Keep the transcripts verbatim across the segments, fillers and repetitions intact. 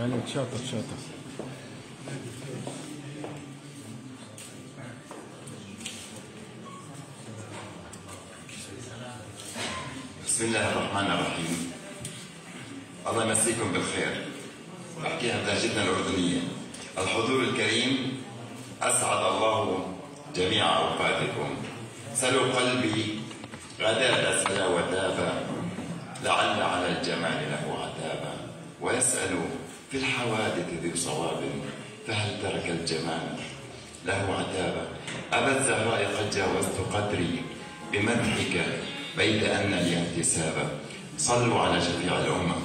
عليك، شاطر شاطر. بسم الله الرحمن الرحيم. الله يمسيكم بالخير. بحكيها بلهجتنا الأردنية. الحضور الكريم، أسعد الله جميع أوقاتكم. سلوا قلبي غدا سلا وتابا، لعل على الجمال له عتابا، ويسأل في الحوادث ذي صواب، فهل ترك الجمال له عتابا. أبا الزهراء قد جاوزت قدري بمدحك بيد أن لي انتسابا. صلوا على شفيع الأمة.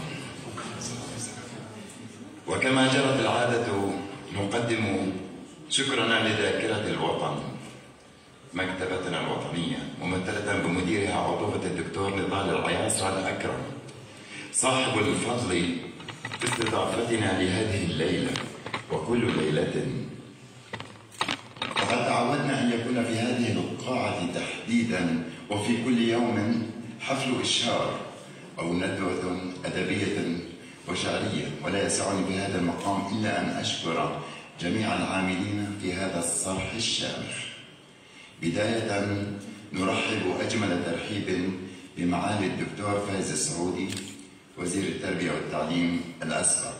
وكما جرت العادة نقدم شكرنا لذاكرة الوطن، مكتبتنا الوطنية، ممثلة بمديرها عضوة الدكتور نضال العياصرة الأكرم، صاحب الفضل باستضافتنا لهذه الليلة وكل ليلة. وقد تعودنا أن يكون في هذه القاعة تحديدا وفي كل يوم حفل إشهار أو ندوة أدبية وشعرية، ولا يسعني في هذا المقام إلا أن أشكر جميع العاملين في هذا الصرح الشامخ. بداية نرحب أجمل ترحيب بمعالي الدكتور فايز السعودي وزير التربية والتعليم الأسبق،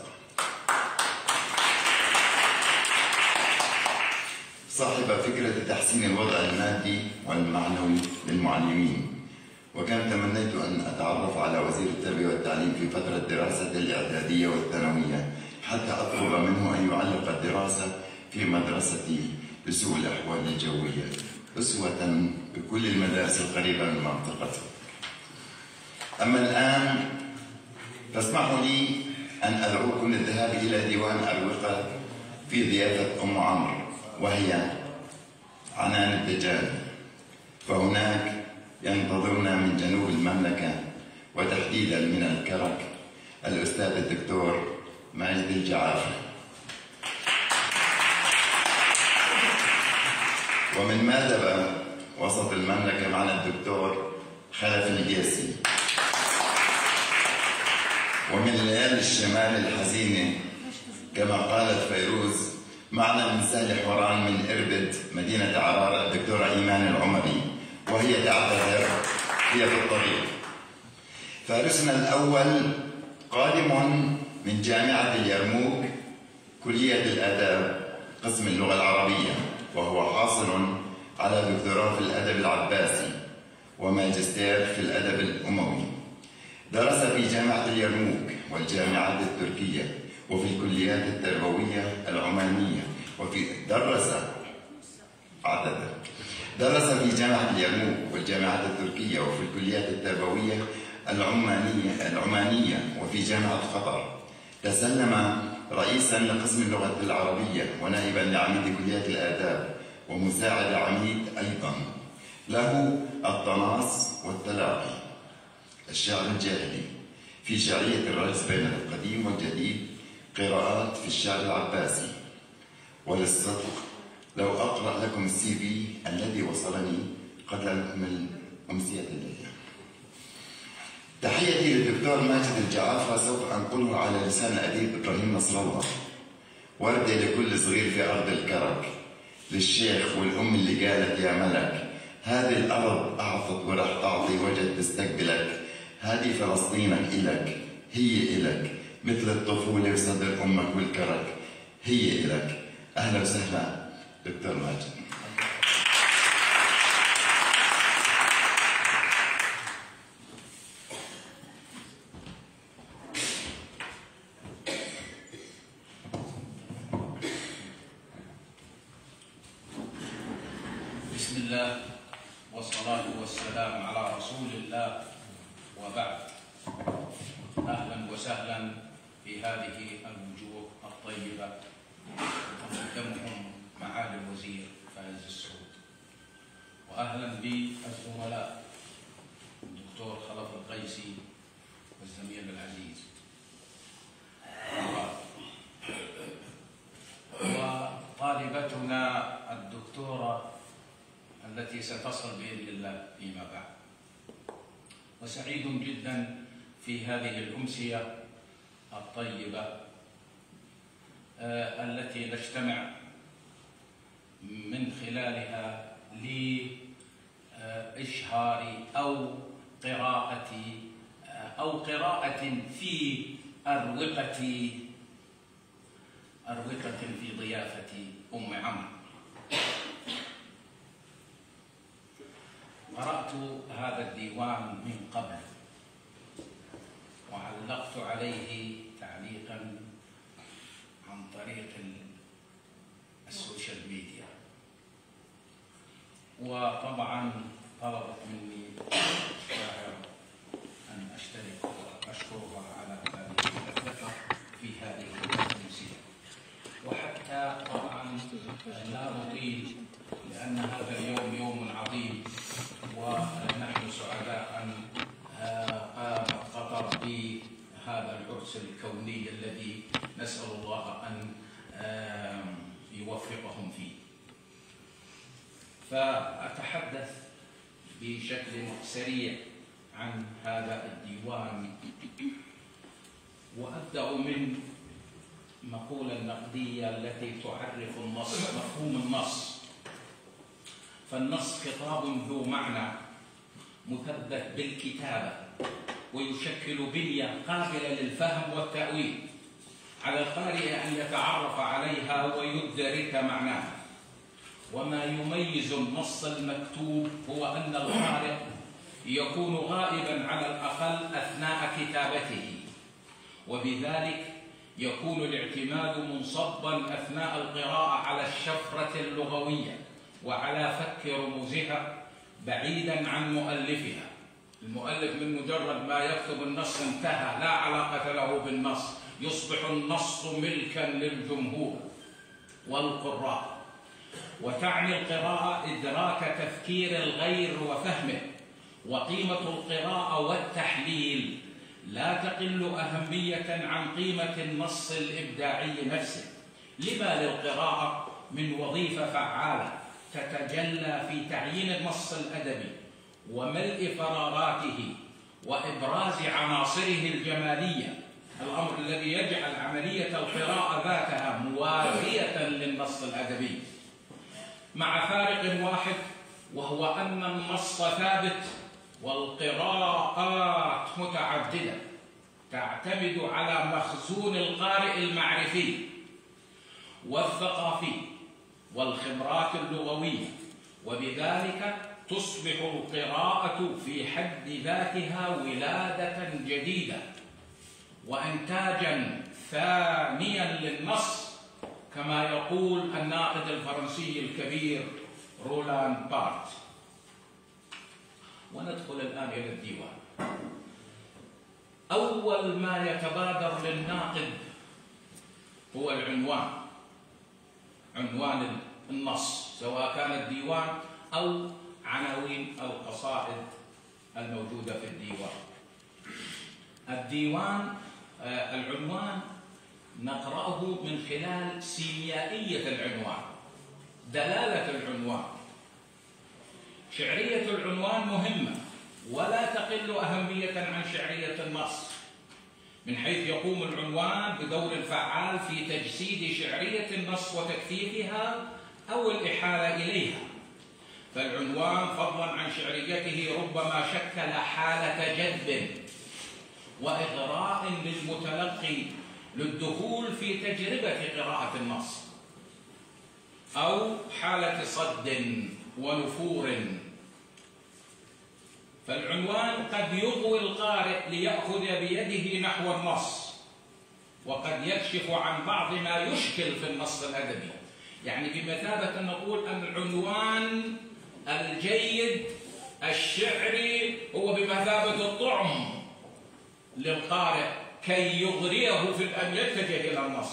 صاحب فكرة تحسين الوضع المادي والمعنوي للمعلمين. وكان تمنيت أن أتعرف على وزير التربية والتعليم في فترة دراسة الإعدادية والثانوية حتى أطلب منه أن يعلق الدراسة في مدرستي بسوء الأحوال الجوية أسوة بكل المدارس القريبة من منطقتي. أما الآن فاسمحوا لي أن أدعوكم للذهاب إلى ديوان أروقة في ضيافة أم عمرو وهي عنان الدجال، فهناك ينتظرنا من جنوب المملكة وتحديدا من الكرك الأستاذ الدكتور ماجد الجعافي، ومن مادبة وسط المملكة معنا الدكتور خلف الجيسي، ومن ليالي الشمال الحزينة كما قالت فيروز معنا من سهل حوران من إربد مدينة عرارة الدكتورة إيمان العمري، وهي تعتذر، هي في الطريق. فارسنا الأول قادم من جامعة اليرموك كلية الآداب قسم اللغة العربية، وهو حاصل على دكتوراه في الأدب العباسي وماجستير في الأدب الأموي. درس في جامعة اليرموك والجامعات التركية وفي الكليات التربوية العمانية، وفي درس عددا درس في جامعة اليرموك والجامعات التركية وفي الكليات التربوية العمانية العمانية وفي جامعة قطر. تسلم رئيسا لقسم اللغة العربية ونائبا لعميد كلية الآداب ومساعد عميد أيضا. له الطناس والتلاقي، الشعر الجاهلي في شعرية الرجز بين القديم والجديد، قراءات في الشعر العباسي. وللصدق لو أقرأ لكم السي في الذي وصلني قبل أن أكمل أمسية الليلة. تحيتي للدكتور ماجد الجعافرة سوف أنقله على لسان أديب إبراهيم نصر الله. وردة لكل صغير في أرض الكرك، للشيخ والأم اللي قالت يا ملك هذه الأرض أعطت ورح تعطي وجد تستقبلك، هذه فلسطينك إلك هي إلك، مثل الطفولة وصدر أمك والكرك هي إلك. أهلا وسهلا دكتور ماجد. بسم الله والصلاة والسلام على رسول الله وبعد. أهلا وسهلا في هذه الوجوه الطيبة، تقدمهم معالي الوزير فايز السعود، وأهلا بالزملاء الدكتور خلف القيسي والزميل العزيز، وطالبتنا الدكتورة التي ستصل بإذن الله فيما بعد. وسعيد جدا في هذه الأمسية الطيبة التي نجتمع من خلالها لإشهار أو قراءة أو قراءة في أروقة أروقة في ضيافة أم عمرو. قرأت هذا الديوان من قبل وعلقت عليه تعليقا عن طريق السوشيال ميديا، وطبعا طلبت مني الشاعر أن أشترك وأشكرها على هذه الثقة في هذه الأمسية. وحتى طبعا لا نطيل لأن هذا اليوم يوم عظيم ونحن سعداء أن قامت قطر بهذا العرس الكوني الذي نسأل الله أن يوفقهم فيه. فأتحدث بشكل سريع عن هذا الديوان، وأبدأ من مقولة النقدية التي تعرف النص، مفهوم النص. فالنص خطاب ذو معنى مثبت بالكتابة ويشكل بنية قابلة للفهم والتأويل، على القارئ أن يتعرف عليها ويدرك معناها. وما يميز النص المكتوب هو أن القارئ يكون غائبا على الأقل أثناء كتابته، وبذلك يكون الاعتماد منصبا أثناء القراءة على الشفرة اللغوية وعلى فك رموزها بعيدا عن مؤلفها. المؤلف من مجرد ما يكتب النص انتهى، لا علاقة له بالنص، يصبح النص ملكا للجمهور والقراء. وتعني القراءة إدراك تفكير الغير وفهمه، وقيمة القراءة والتحليل لا تقل أهمية عن قيمة النص الإبداعي نفسه. لما للقراءة من وظيفة فعالة تتجلى في تعيين النص الأدبي وملء فراغاته وإبراز عناصره الجمالية، الأمر الذي يجعل عملية القراءة ذاتها موازية للنص الأدبي، مع فارق واحد وهو أن النص ثابت والقراءات متعددة تعتمد على مخزون القارئ المعرفي والثقافي والخبرات اللغوية، وبذلك تصبح القراءة في حد ذاتها ولادة جديدة وإنتاجا ثانيا للنص، كما يقول الناقد الفرنسي الكبير رولان بارت. وندخل الآن إلى الديوان. أول ما يتبادر للناقد هو العنوان، عنوان النص، سواء كان الديوان أو عناوين القصائد الموجودة في الديوان. الديوان آه العنوان نقرأه من خلال سيميائية العنوان، دلالة العنوان. شعرية العنوان مهمة ولا تقل أهمية عن شعرية النص، من حيث يقوم العنوان بدور فعال في تجسيد شعرية النص وتكثيفها أو الإحالة إليها. فالعنوان فضلا عن شعريته ربما شكل حالة جذب وإغراء للمتلقي للدخول في تجربة قراءة النص، أو حالة صد ونفور. فالعنوان قد يغوي القارئ ليأخذ بيده نحو النص، وقد يكشف عن بعض ما يشكل في النص الأدبي. يعني بمثابة أن نقول أن العنوان الجيد الشعري هو بمثابة الطعم للقارئ كي يغريه في أن يتجه إلى النص.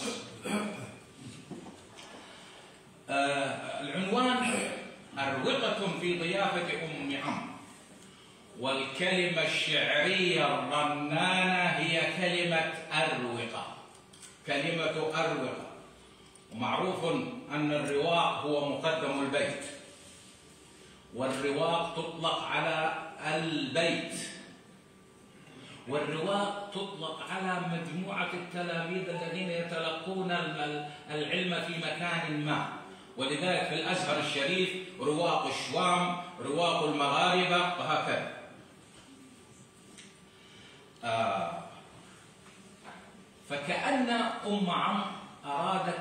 آه العنوان أروقة في ضيافة أم عمرو، والكلمة الشعرية الرنانة هي كلمة أروقة، كلمة أروقة. ومعروف أن الرواق هو مقدم البيت، والرواق تطلق على البيت، والرواق تطلق على مجموعة التلاميذ الذين يتلقون العلم في مكان ما، ولذلك في الأزهر الشريف رواق الشوام، رواق المغاربة، وهكذا. آه فكأن أم عمرو أرادت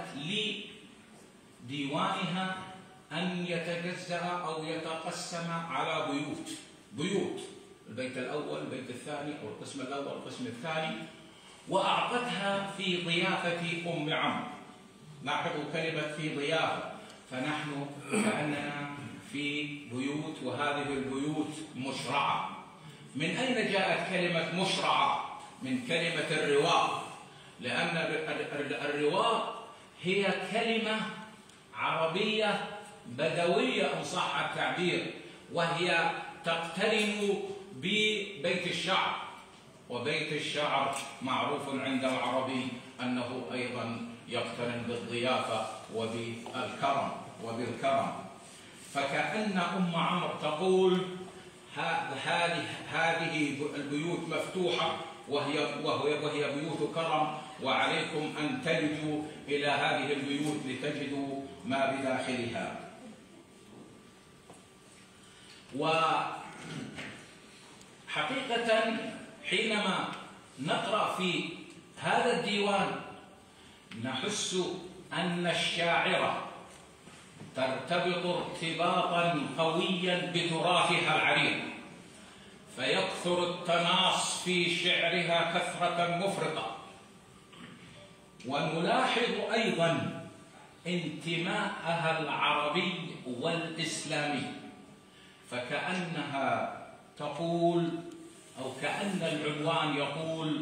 لديوانها أن يتجزأ أو يتقسم على بيوت بيوت البيت الأول، البيت الثاني، أو القسم الأول، القسم الثاني، وأعطتها في ضيافة أم عمرو. لاحظوا كلمة في ضيافة، فنحن كأننا في بيوت، وهذه البيوت مشرعة. من أين جاءت كلمة مشرعة؟ من كلمة الرواق، لأن الرواق هي كلمة عربية بدوية إن صح التعبير، وهي تقترن ببيت الشعر، وبيت الشعر معروف عند العربي أنه أيضا يقترن بالضيافة وبالكرم وبالكرم. فكأن أم عمرو تقول هذه هذه البيوت مفتوحة، وهي وهي وهي بيوت كرم، وعليكم أن تلجوا إلى هذه البيوت لتجدوا ما بداخلها. وحقيقة حينما نقرأ في هذا الديوان نحس أن الشاعرة ترتبط ارتباطا قويا بتراثها العريق، فيكثر التناص في شعرها كثرة مفرطة. ونلاحظ أيضا انتماءها العربي والإسلامي، فكأنها تقول أو كأن العنوان يقول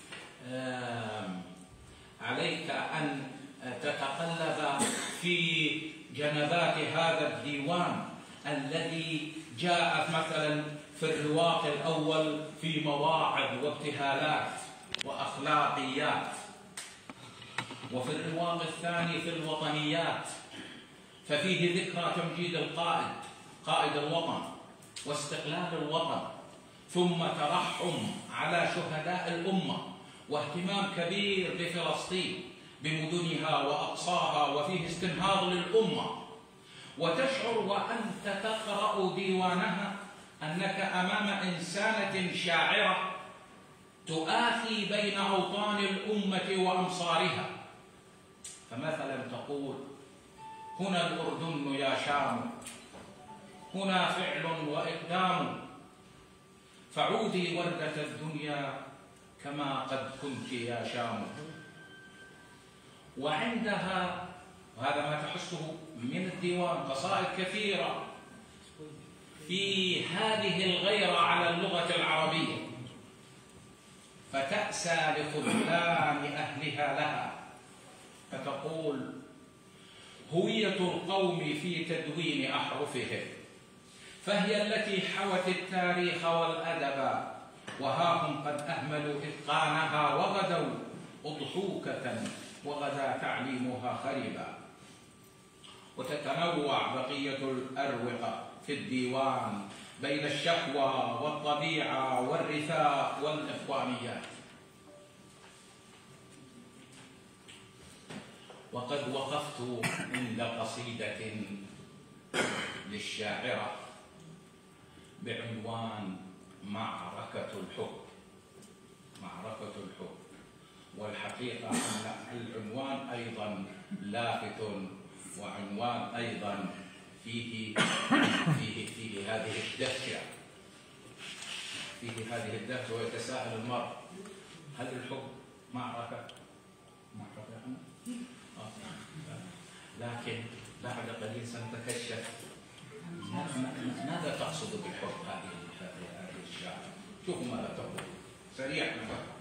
عليك أن تتقلب في جنبات هذا الديوان الذي جاء مثلا في الرواق الأول في مواعظ وابتهالات وأخلاقيات، وفي الرواق الثاني في الوطنيات، ففيه ذكرى تمجيد القائد قائد الوطن واستقلال الوطن، ثم ترحم على شهداء الأمة، واهتمام كبير بفلسطين بمدنها وأقصاها، وفيه استنهاض للأمة. وتشعر وأنت تقرأ ديوانها أنك أمام إنسانة شاعرة تؤاخي بين أوطان الأمة وأمصارها. فمثلا تقول: هنا الأردن يا شام، هنا فعل وإقدام، فعودي وردة الدنيا كما قد كنت يا شام. وعندها، وهذا ما تحسه من الديوان، قصائد كثيرة في هذه الغيرة على اللغة العربية، فتأسى لخذلان أهلها لها، فتقول: هوية القوم في تدوين أحرفهم، فهي التي حوت التاريخ والأدب، وها هم قد أهملوا إتقانها وغدوا أضحوكة وغدا تعليمها خربا. وتتنوع بقية الأروقة في الديوان بين الشكوى والطبيعة والرثاء والإخوانيات. وقد وقفت عند قصيدة للشاعرة بعنوان معركة الحب. معركة الحب، والحقيقة أن العنوان أيضا لافت، وعنوان أيضا فيه فيه فيه هذه الدهشة فيه هذه الدهشة ويتساءل المرء: هل الحب معركة؟ معركة لكن بعد قليل سنتكشف ماذا تقصد بالحب هذه الشاعر. شوفوا ماذا تقول سريعا: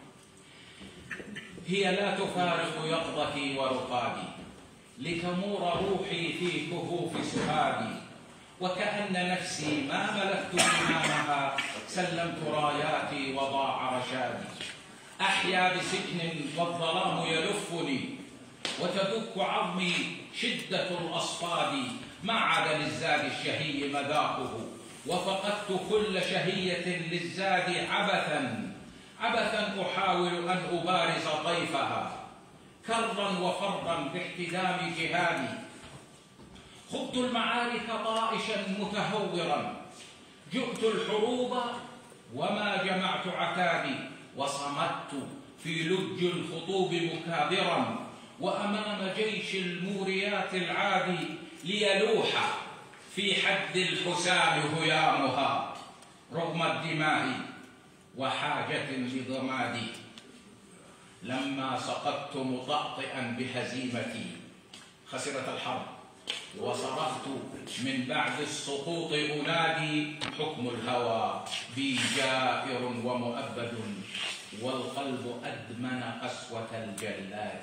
هي لا تفارق يقظتي ورقادي، لتمور روحي في كهوف سهادي، وكأن نفسي ما ملكت إمامها، سلمت راياتي وضاع رشادي. أحيا بسجن والظلام يلفني، وتدك عظمي شدة الأصفاد، ما عاد للزاد الشهي مذاقه، وفقدت كل شهية للزاد عبثا، عبثا أحاول أن أبارز طيفها كرا وفرا باحتدام جهادي. خضت المعارك طائشا متهورا، جئت الحروب وما جمعت عتابي، وصمت في لج الخطوب مكابرا، وأمام جيش الموريات العادي ليلوح في حد الحسام هيامها رغم الدماء وحاجة لضمادي. لما سقطت مطأطئا بهزيمتي خسرت الحرب، وصرخت من بعد السقوط أنادي حكم الهوى بي جائر ومؤبد، والقلب أدمن قسوة الجلاد.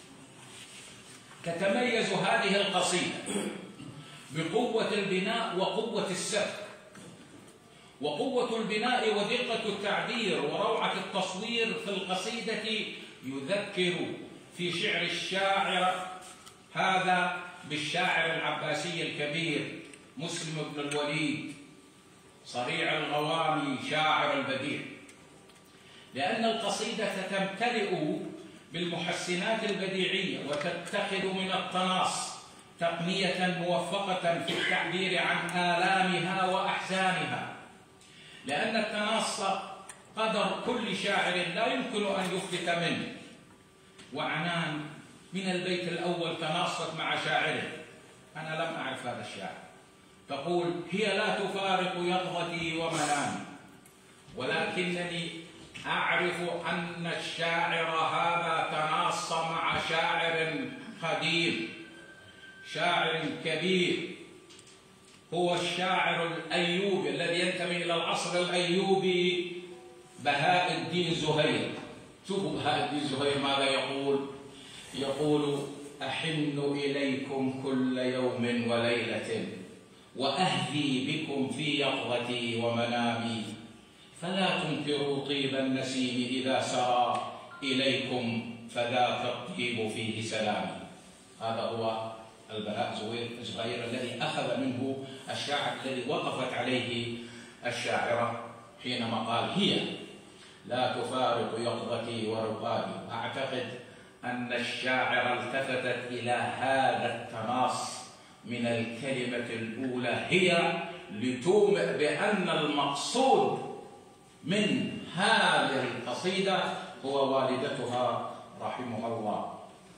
تتميز هذه القصيدة بقوة البناء وقوة السرد، وقوة البناء ودقة التعبير وروعة التصوير في القصيدة يذكر في شعر الشاعر هذا بالشاعر العباسي الكبير مسلم بن الوليد صريع الغوامي شاعر البديع، لأن القصيدة تمتلئ بالمحسنات البديعية وتتخذ من التناص تقنية موفقة في التعبير عن آلامها وأحزانها، لأن التناص قدر كل شاعر لا يمكن أن يفلت منه. وعنان من البيت الأول تناصت مع شاعره، أنا لم أعرف هذا الشاعر، تقول: هي لا تفارق يقظتي ومنامي، ولكنني أعرف أن الشاعر هذا تناص مع شاعر قديم، شاعر كبير، هو الشاعر الأيوبي الذي ينتمي إلى العصر الأيوبي، بهاء الدين زهير. شوفوا بهاء الدين زهير ماذا يقول؟ يقول: أحن إليكم كل يوم وليلة، وأهدي بكم في يقظتي ومنامي، فلا تنكروا طيب النسيم إذا سرى إليكم، فذاك الطيب فيه سلامي. هذا هو البهاء زهير الذي أخذ منه الشاعر الذي وقفت عليه الشاعرة حينما قال: هي لا تفارق يقظتي ورقادي. أعتقد أن الشاعر التفتت إلى هذا التناص من الكلمة الأولى هي لتومئ بأن المقصود من هذه القصيدة هو والدتها رحمها الله.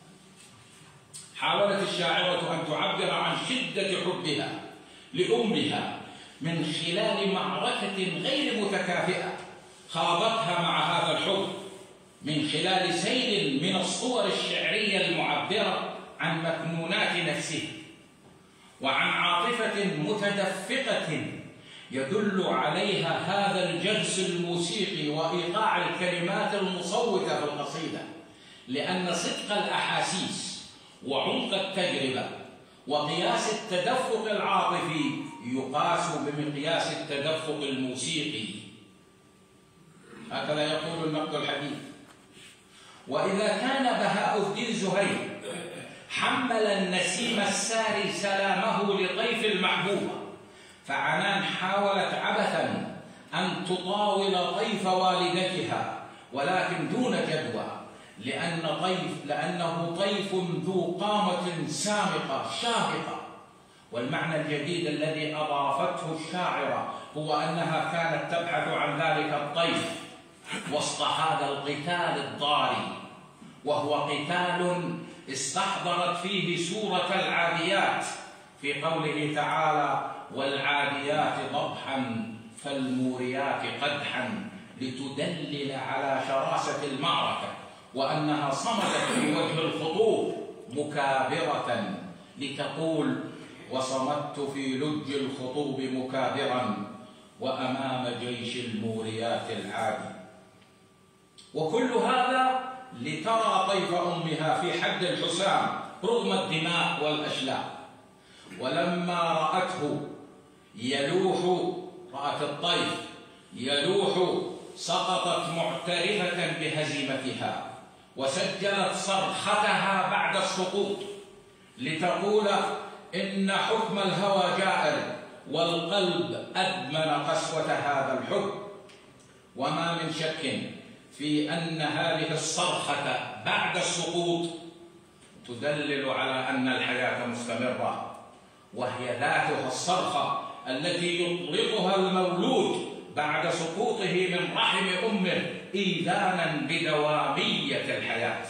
حاولت الشاعرة أن تعبر عن شدة حبها لأمها من خلال معركة غير متكافئة خاضتها مع هذا الحب، من خلال سيل من الصور الشعرية المعبرة عن مكنونات نفسه، وعن عاطفة متدفقة يدل عليها هذا الجلس الموسيقي وإيقاع الكلمات المصوتة في القصيدة، لأن صدق الأحاسيس وعمق التجربة وقياس التدفق العاطفي يقاس بمقياس التدفق الموسيقي. هكذا يقول النقد الحديث. وإذا كان بهاء الدين زهير حمل النسيم الساري سلامه لطيف المحبوبة، فعنان حاولت عبثا أن تطاول طيف والدتها، ولكن دون جدوى، لأن طيف لأنه طيف ذو قامة سامقة شاهقة. والمعنى الجديد الذي أضافته الشاعرة هو أنها كانت تبحث عن ذلك الطيف وسط هذا القتال الضاري، وهو قتال استحضرت فيه سورة العاديات في قوله تعالى: والعاديات ضبحا فالموريات قدحا، لتدلل على شراسة المعركة، وأنها صمدت في وجه الخطوب مكابرة لتقول: وصمدت في لج الخطوب مكابرا وأمام جيش الموريات العادي. وكل هذا لترى طيف أمها في حد الحسام رغم الدماء والأشلاء. ولما رأته يلوح، رأت الطيف يلوح، سقطت معترفة بهزيمتها، وسجلت صرختها بعد السقوط لتقول: إن حكم الهوى جائر، والقلب أدمن قسوة هذا الحب. وما من شك في أن هذه الصرخة بعد السقوط تدلل على أن الحياة مستمرة، وهي ذاتها الصرخة التي يطلقها المولود بعد سقوطه من رحم أمه إيذانا بدوامية الحياة.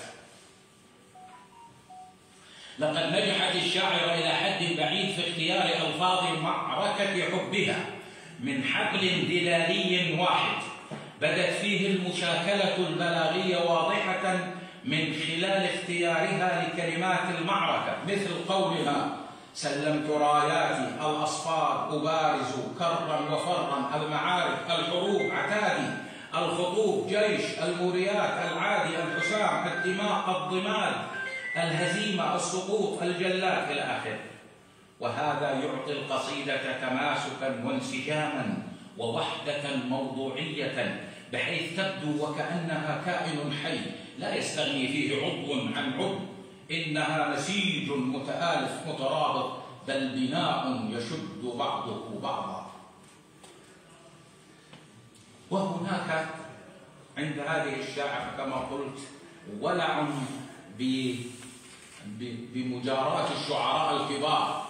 لقد نجحت الشاعرة إلى حد بعيد في اختيار ألفاظ معركة حبها من حبل دلالي واحد بدت فيه المشاكلة البلاغية واضحة من خلال اختيارها لكلمات المعركة، مثل قولها: سلمت راياتي الأصفار أبارز كرا وفرا، المعارك الحروب عتادي، الخطوب جيش، الموريات العادي الحسام، الدماء الضماد، الهزيمة السقوط الجلات إلى آخره. وهذا يعطي القصيدة تماسكا وانسجاما ووحدة موضوعية، بحيث تبدو وكأنها كائن حي لا يستغني فيه عضو عن عضو، إنها نسيج متآلف مترابط، بل بناء يشد بعضه بعضا. وهناك عند هذه الشاعرة كما قلت ولع بمجاراة الشعراء الكبار،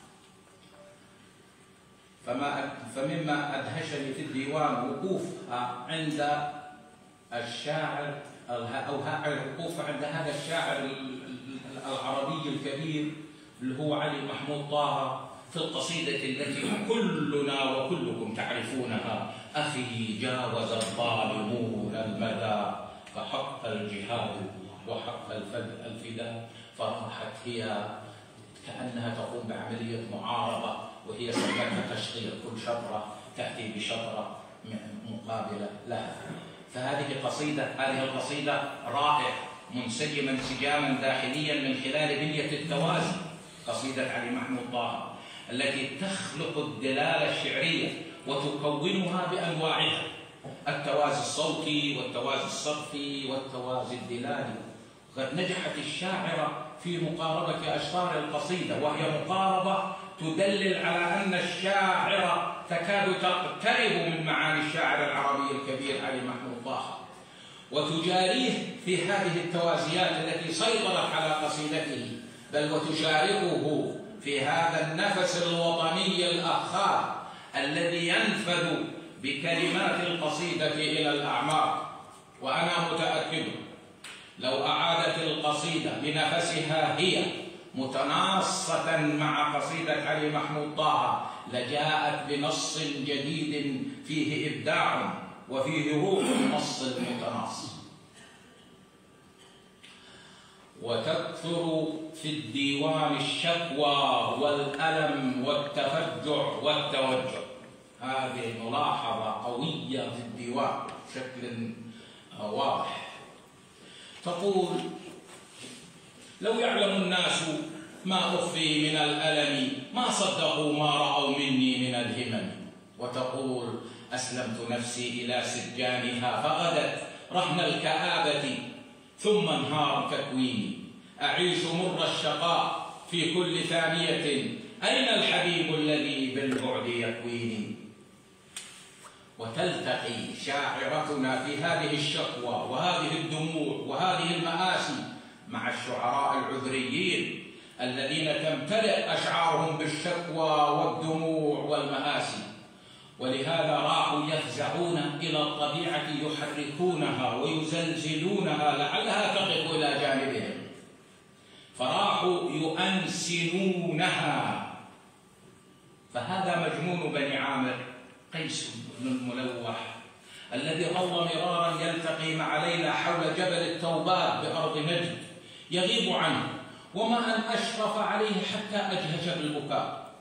فما فمما أدهشني في الديوان وقوفها عند الشاعر أو وقوفها عند هذا الشاعر العربي الكبير اللي هو علي محمود طه في القصيدة التي كلنا وكلكم تعرفونها: أخي جاوز الظالمون المدى فحق الجهاد وحق الفداء. فراحت هي كأنها تقوم بعملية معارضة، وهي سمتها تشطير، كل شطرة تأتي بشطرة مقابلة لها. فهذه قصيدة هذه القصيدة رائعة منسجمة انسجاما داخليا من خلال بنية التوازي، قصيدة علي محمود طه التي تخلق الدلالة الشعرية وتكونها بأنواعها: التوازي الصوتي والتوازي الصرفي والتوازي الدلالي. قد نجحت الشاعرة في مقاربة أشطار القصيدة، وهي مقاربة تدلل على أن الشاعرة تكاد تقترب من معاني الشاعر العربي الكبير علي محمود طه، وتجاريه في هذه التوازيات التي سيطرت على قصيدته، بل وتشاركه في هذا النفس الوطني الأخاذ الذي ينفذ بكلمات القصيدة إلى الأعماق. وأنا متأكد لو أعادت القصيدة بنفسها هي متناصة مع قصيدة علي محمود طه لجاءت بنص جديد فيه إبداع وفيه روح النص المتناص. وتكثر في الديوان الشكوى والألم والتفجع والتوجع. هذه ملاحظة قوية في الديوان بشكل واضح. تقول: لو يعلم الناس ما أخفي من الألم ما صدقوا ما رأوا مني من الهمم. وتقول: أسلمت نفسي إلى سجانها فغدت رهن الكآبة ثم انهار تكويني، أعيش مر الشقاء في كل ثانية، أين الحبيب الذي بالبعد يكويني. وتلتقي شاعرتنا في هذه الشكوى وهذه الدموع وهذه المآسي مع الشعراء العذريين الذين تمتلئ أشعارهم بالشكوى والدموع والمآسي، ولهذا راحوا يفزعون إلى الطبيعة يحركونها ويزلزلونها لعلها تقف إلى جانبهم، فراحوا يؤنسنونها. فهذا مجنون بني عامر قيس بن الملوح الذي ظل مرارا يلتقي مع ليلى حول جبل التوبات بأرض نجد، يغيب عنه وما أن أشرف عليه حتى أجهش بالبكاء،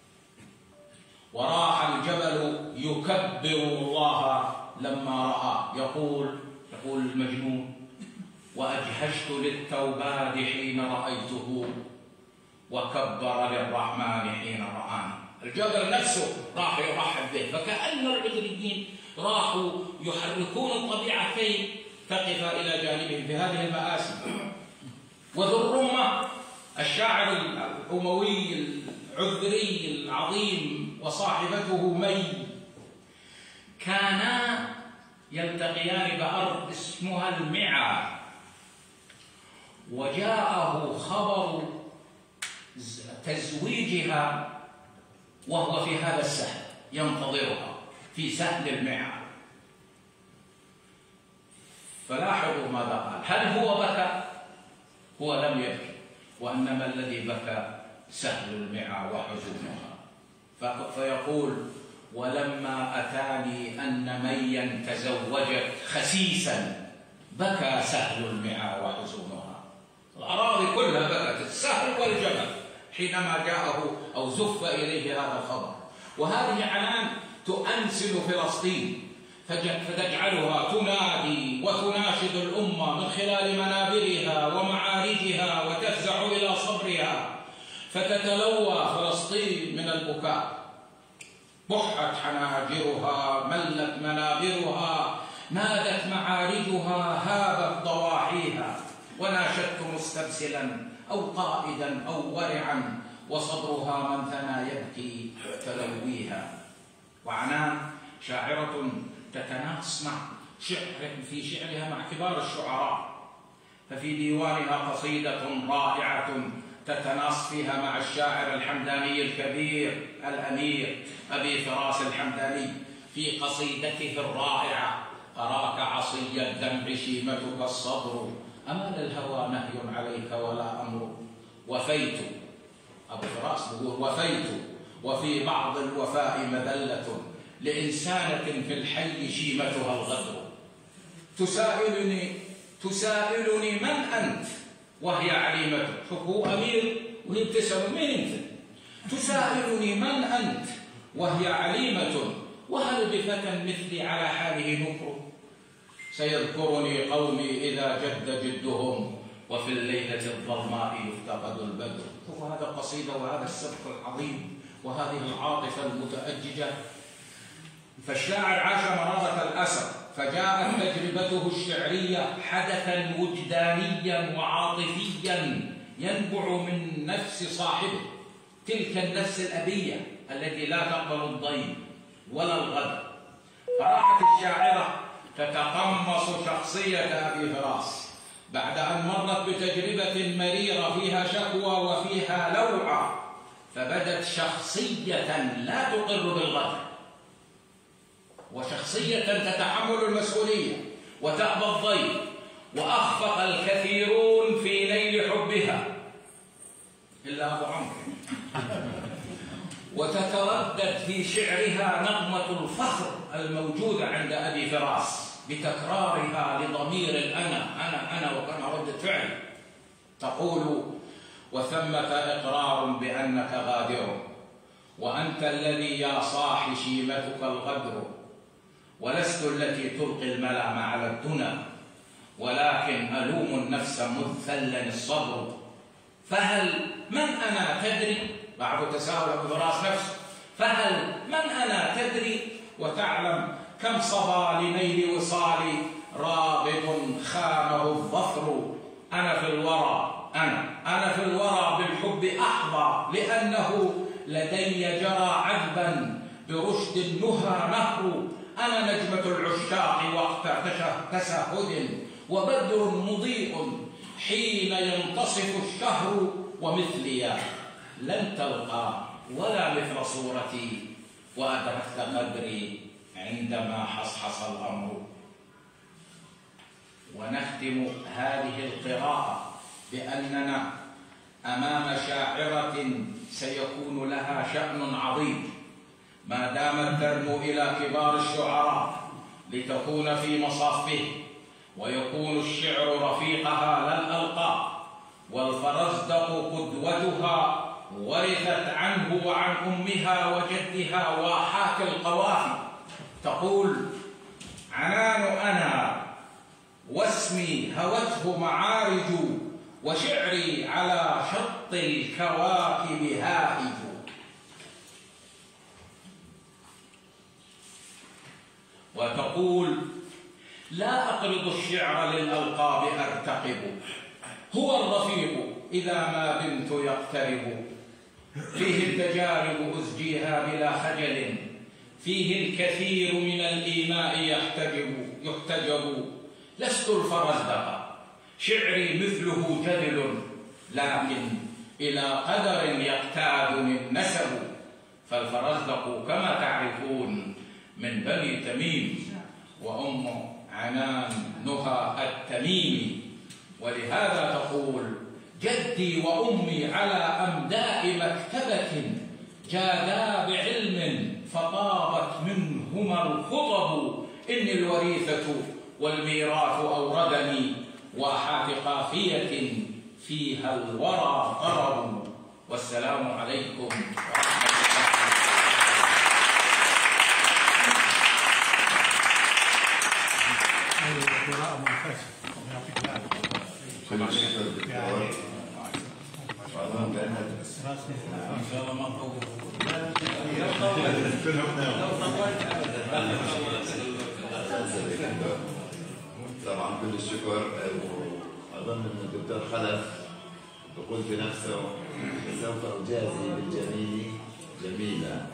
وراح الجبل يكبر الله لما رأى. يقول يقول المجنون: وأجهشت للتوباد حين رأيته وكبر للرحمن حين رآني. الجبل نفسه راح يرحب به، فكأن العذريين راحوا يحركون الطبيعة كي تقف إلى جانبهم في هذه المآسي. وذو الرمة الشاعر الأموي العذري العظيم وصاحبته مي كانا يلتقيان بأرض اسمها المعى، وجاءه خبر تزويجها وهو في هذا السهل ينتظرها في سهل المعى. فلاحظوا ماذا قال. هل هو بكى؟ هو لم يبكي، وإنما الذي بكى سهل المعى وحزنها. فيقول: ولما أتاني أن ميا تزوجت خسيسا بكى سهل المعى وحزنها. الأراضي كلها بكت، السهل والجبل، حينما جاءه أو زف إليه هذا الخبر. وهذه عنان تؤنسل فلسطين، فتجعلها تنادي وتناشد الأمة من خلال منابرها ومعارجها، وتفزع إلى صبرها، فتتلوى فلسطين من البكاء. بحت حناجرها، ملت منابرها، نادت معارجها، هابت ضواحيها، وناشدت مستبسلا أو قائدا أو ورعا، وصدرها من ثنى يبكي تلويها. وعنان شاعرة تتناقص مع شعر في شعرها مع كبار الشعراء، ففي ديوانها قصيدة رائعة تتناص فيها مع الشاعر الحمداني الكبير الأمير أبي فراس الحمداني في قصيدته الرائعة: أراك عصي الدمع شيمتك الصبر، أما للهوى نهي عليك ولا أمر. وفيت، أبو فراس بيقول: وفيت وفي بعض الوفاء مذلة، لإنسانة في الحي شيمتها الغدر. تسائلني تسائلني من أنت وهي عليمة. شوف، هو أمير وهي بتسأل: مين أنت؟ تسائلني من أنت وهي عليمة، وهل بفتى مثلي على حاله نكر؟ سيذكرني قومي إذا جد جدهم، وفي الليلة الظلماء يفتقد البدر. شوفوا هذا القصيدة وهذا السبق العظيم وهذه العاطفة المتأججة. فالشاعر عاش مرارة الأسر، فجاءت تجربته الشعرية حدثا وجدانيا وعاطفيا ينبع من نفس صاحبه، تلك النفس الأبية التي لا تقبل الضيم ولا الغدر. فراحت الشاعرة تتقمص شخصية أبي فراس بعد أن مرت بتجربة مريرة فيها شكوى وفيها لوعة، فبدت شخصية لا تقر بالغدر، وشخصية تتحمل المسؤولية وتأبى الضيم. وأخفق الكثيرون في نيل حبها إلا أبو عمرو. وتتردد في شعرها نغمة الفخر الموجودة عند أبي فراس بتكرارها لضمير الأنا، أنا أنا وكان ردة فعل. تقول: وثمة إقرار بأنك غادر، وأنت الذي يا صاح شيمتك الغدر، ولست التي تلقي الملام على الدنا، ولكن ألوم النفس مذ ثلني الصبر. فهل من أنا تدري؟ بعد تساؤل أبو فراس نفسه: فهل من أنا تدري؟ وتعلم كم صبا لنيل وصالي راغب خانه الظفر. أنا في الورى أنا أنا في الورى بالحب أحظى، لأنه لدي جرى عذبا برشد النهى نهر. أنا نجمة العشاق وقت تسهد، وبدر مضيء حين ينتصف الشهر. ومثلي لن تلقى ولا مثل صورتي، وأدركت قدري عندما حصحص الأمر. ونختم هذه القراءة بأننا أمام شاعرة سيكون لها شأن عظيم ما دامت ترنو إلى كبار الشعراء لتكون في مصافه، ويكون الشعر رفيقها لا الألقاب، والفرزدق قدوتها، ورثت عنه وعن أمها وجدها واحات القوافي. تقول: عنان أنا واسمي هوته معارج، وشعري على شط الكواكب هائج. وتقول: لا أقرض الشعر للألقاب أرتقب، هو الرفيق إذا ما بنت يقترب. فيه التجارب أزجيها بلا خجل، فيه الكثير من الإيماء يحتجب. يحتجب. لست الفرزدق، شعري مثله جدل، لكن إلى قدر يقتادني النسب. فالفرزدق كما تعرفون من بني تميم، وأم عنان نهى التميمي، ولهذا تقول: جدي وأمي على أمداء مكتبة جادا بعلم فطابت منهما الخطب. إني الوريثة والميراث أوردني واحات قافية فيها الورى طرب. والسلام عليكم ورحمة الله. قراءة ممتازة، يعطيك العافية. طبعا كل الشكر. اظن ان الدكتور خلف يقول في نفسه: سوف اجازي بالجميل جميلا.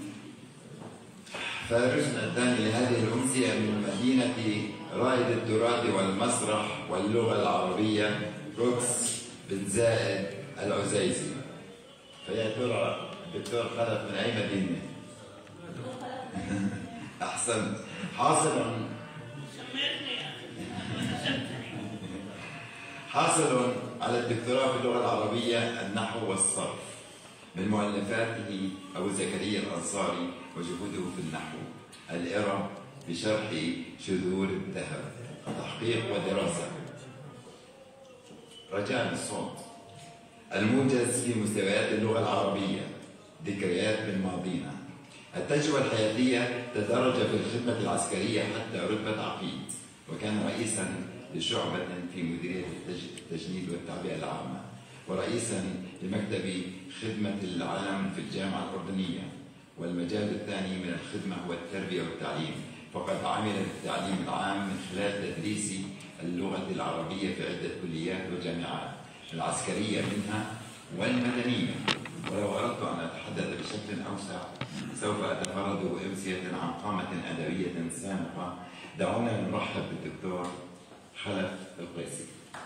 فارسنا الثاني لهذه الامسيه من مدينه رائد التراث والمسرح واللغه العربيه روكس بن زائد العزيزي. فيا ترى الدكتور خلف من اي مدينه؟ احسنت. حاصل حاصل على الدكتوراه في اللغه العربيه النحو والصرف من مؤلفاته ابو زكريا الانصاري وجهوده في النحو، الإرم بشرح شذور الذهب، تحقيق ودراسه. رجاء الصوت. الموجز في مستويات اللغه العربيه، ذكريات من ماضينا. التجربه الحياتيه: تدرج في الخدمه العسكريه حتى رتبه عقيد، وكان رئيسا لشعبه في مديريه التجنيد والتعبئه العامه، ورئيسا لمكتب خدمه العلم في الجامعه الاردنيه. والمجال الثاني من الخدمه هو التربيه والتعليم، فقد عمل في التعليم العام من خلال تدريس اللغه العربيه في عده كليات وجامعات، العسكريه منها والمدنيه. ولو اردت ان اتحدث بشكل اوسع سوف اتفرد بامسيه عن قامه ادبيه سامقه. دعونا نرحب بالدكتور خلف القيسي.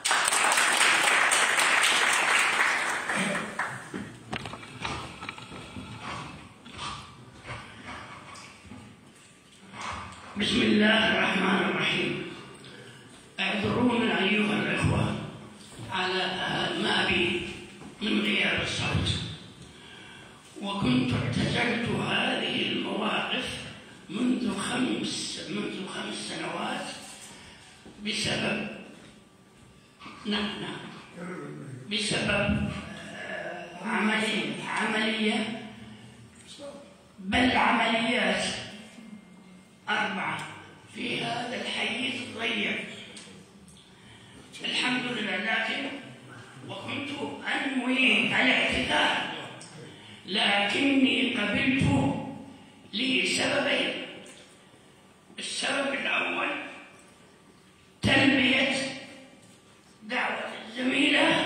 بسم الله الرحمن الرحيم. اعذرونا ايها الاخوه على ما بي من غياب الصوت، وكنت اعتزلت هذه المواقف منذ خمس منذ خمس سنوات بسبب نعم بسبب عملية عملية بل عمليات أربعة في هذا الحيز الضيق. الحمد لله. لكن وكنت أنوي الاعتذار، لكني قبلت لسببين. السبب الأول تلبية دعوة الزميلة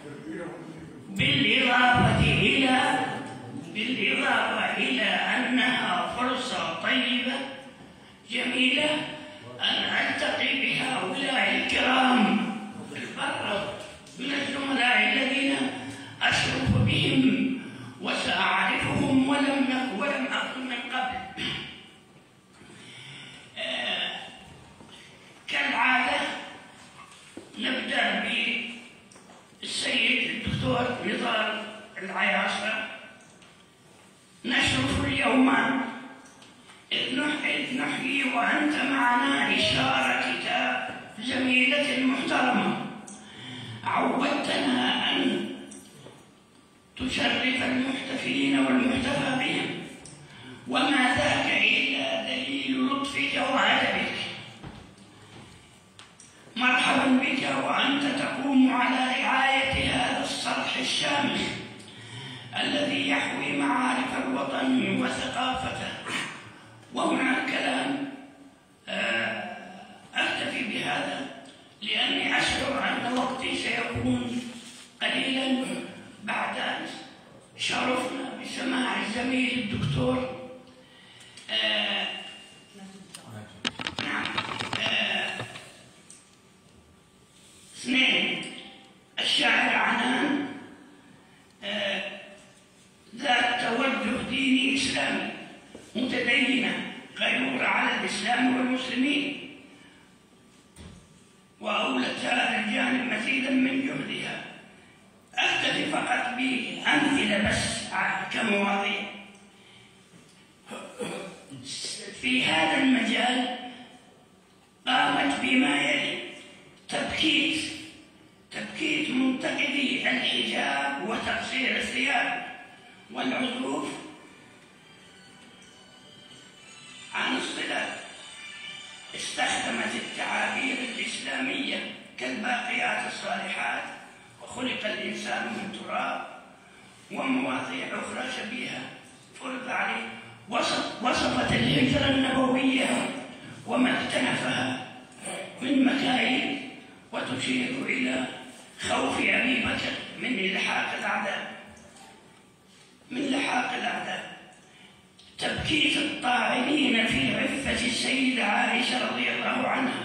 بالإضافة إلى بالإضافة إلى أنها فرصة طيبة جميلة أن ألتقي بهؤلاء الكرام البررة من الزملاء الذين أشرف بهم وسأعرفهم ولم ولم أكن من قبل. آه كالعادة نبدأ بالسيد الدكتور نضال العياصة. نشرف اليوم إذ نحيي وأنت معنا إشارة كتاب زميلة المحترمة. عودتنا أن تشرف المحتفلين والمحتفى بهم، وما ذاك إلا دليل لطفك وأدبك. مرحبا بك وأنت تقوم على رعاية هذا الصرح الشامل الذي يحوي معارف الوطن وثقافته. وهنا كلام أكتفي بهذا لأني أشعر أن وقتي سيكون قليلا بعد أن شرفنا بسماع الزميل الدكتور آه نعم آه القرآن ذات توجه ديني إسلامي متدينة غيور على الإسلام والمسلمين، وأولت هذا الجانب مزيدا من جهدها. أكتفي فقط بأمثلة بس كمواضيع. في هذا المجال قامت بما يلي: تبكيت تبكيت منتقدي الحجاب وتقصير الثياب والعزوف عن الصلاة. استخدمت التعابير الإسلامية كالباقيات الصالحات وخلق الإنسان من تراب ومواضيع أخرى شبيهة فرض عليه. وصف وصفت الهجرة النبوية وما اكتنفها من مكايد، وتشير إلى خوف أبي بكر من لحاق الأعداء من لحاق الأعداء. تبكيت الطاعنين في عفة السيدة عائشة رضي الله عنها،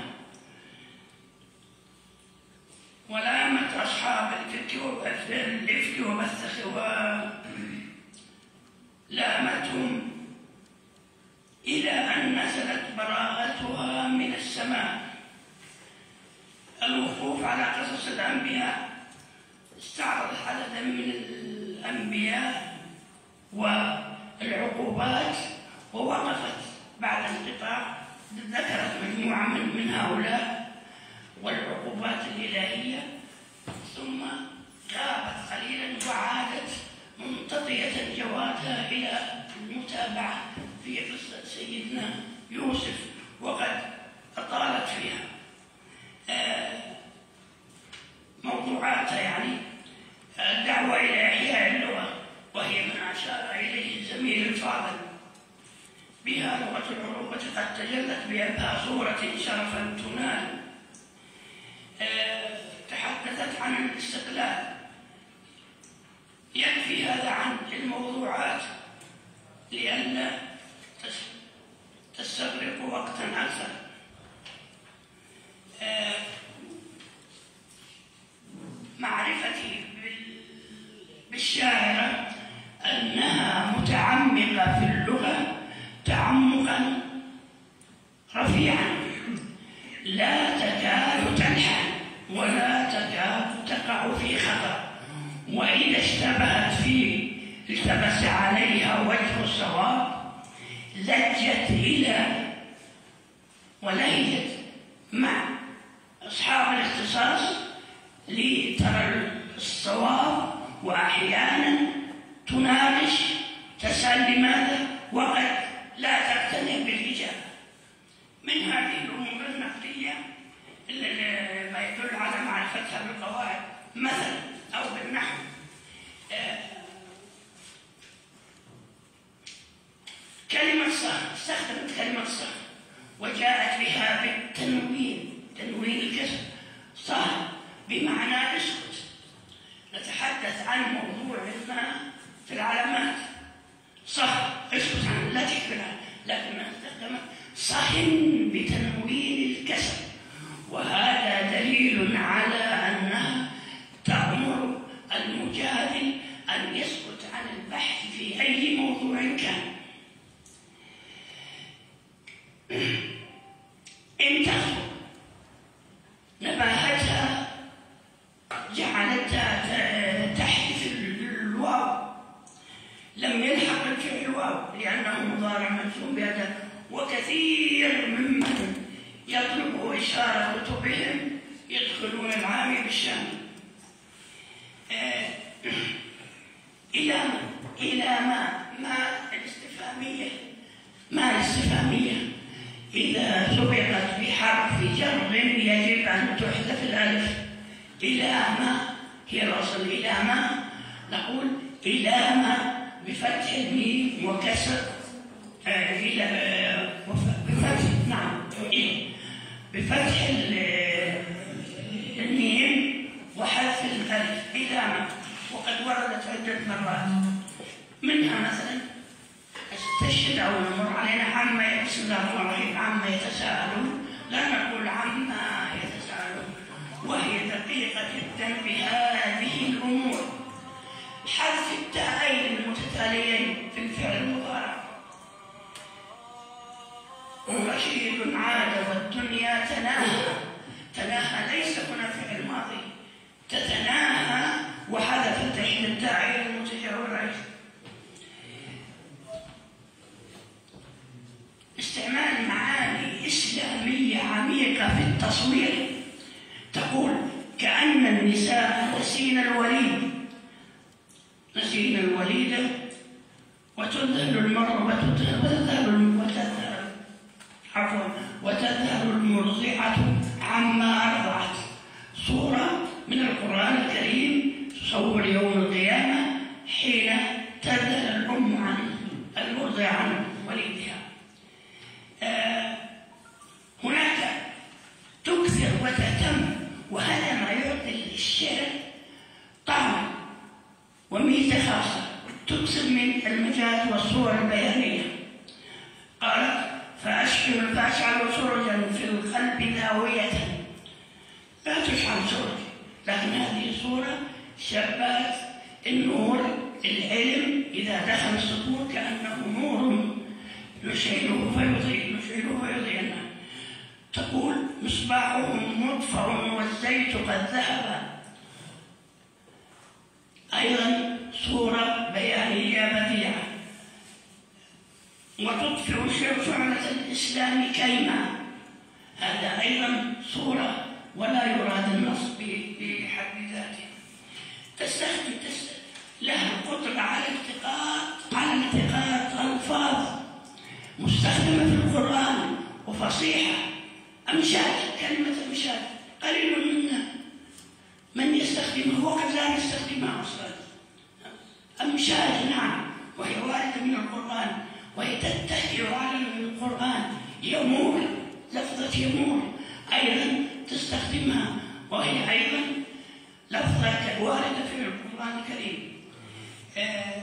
ولامت أصحاب الإفك وبث لامتهم إلى أن نزلت براءتها من السماء. الوقوف على قصص الأنبياء، استعرضت عددا من الأنبياء والعقوبات، ووقفت بعد انقطاع ذكرت مجموعة من, من هؤلاء والعقوبات الإلهية، ثم غابت قليلا وعادت ممتطية جوادها إلى المتابعة في قصة سيدنا يوسف، وقد أطالت فيها موضوعاتها، يعني الدعوة إلى إحياء اللغة، وهي ما أشار إليه الزميل الفاضل. بها لغة العروبة قد تجلت بأبهى صورة شرفا تنال. تحدثت عن الاستقلال. يكفي هذا عن الموضوعات لئلا تستغرق وقتا أكثر. معرفتي بالشاعرة أنها متعمقة في اللغة تعمقا رفيعا، لا تكاد تلحن ولا تكاد تقع في خطأ، وإذا اشتبهت في التبس عليها وجه الصواب لجت إلى ولهجت مع أصحاب الاختصاص لترى الصواب، وأحيانا تناقش تسأل لماذا وقد لا تقتنع بالإجابة. من هذه الأمور النقدية ما يدل على معرفتها بالقواعد مثلا أو بالنحو. كلمة صح، استخدمت كلمة صح وجاءت بها بالتنوين، تنوين الكسر، صح بمعنى اسكت. نتحدث عن موضوع ما في العلامات، صح اسكت عنه لا تكبرها، لكنها استخدمت صحن بتنوين الكسر، وهذا دليل على أنها تأمر المجادل أن يسكت عن البحث في أي موضوع كان. انتهت نباهتها جعلتها تحذف الواو، لم يلحق الفعل الواو لأنه مضارع منصوب بأداة. وكثير ممن يطلب إشارة كتبهم يدخلون العامي بالشام. آه إلى ما إلى ما ما الاستفهامية ما الاستفهامية إذا سبقت بحرف جر يجب أن تحذف الألف. إلى ما هي الأصل، إلى ما نقول إلى ما بفتح الميم وكسر آه إلى آه بفتح نعم إيه بفتح الميم وحذف الألف إلى ما، وقد وردت عدة مرات. منها مثلا استشهد أو نمر علينا عما بسم الله الرحمن الرحيم عما يتساءلون، لا نقول عما يتساءلون، وهي دقيقة جدا بهذه الأمور. نسينا الوليد، نسينا الوليدة وتذهل المرأة وتذهل وتذهل عفوا وتذهل المرضعة عما أرضعت. صورة من القرآن الكريم تصور يوم القيامة حين تذهل الأم عن المرضع عن وليدها. آه هناك تكثر وتهتم، وهذا ما يعطي للشعر طعم وميزة خاصة، تكثر من المجاز والصور البيانية. قالت فأشعل فأشعل سرجا في القلب ذاوية، لا تشعل سرج، لكن هذه صورة شبات النور، العلم إذا دخل الصدور كأنه نور يشعله فيضيء يشعله فيضيء. تقول مصباحهم مطفأ والزيت قد ذهب، أيضا صورة بيانية بديعة. وتطفئ شعلة الإسلام كيما، هذا أيضا صورة ولا يراد النص بحد ذاته. تستخدم لها القدرة على التقاط على التقاط ألفاظ مستخدمة في القرآن وفصيحة، أمشاج، كلمة أمشاج قليل منا من يستخدمها وقد لا يستخدمها أصلا. أمشاج نعم، وهي واردة من القرآن وهي تتكئ على القرآن. يمور، لفظة يمور أيضا تستخدمها، وهي أيضا لفظة واردة في القرآن الكريم. آه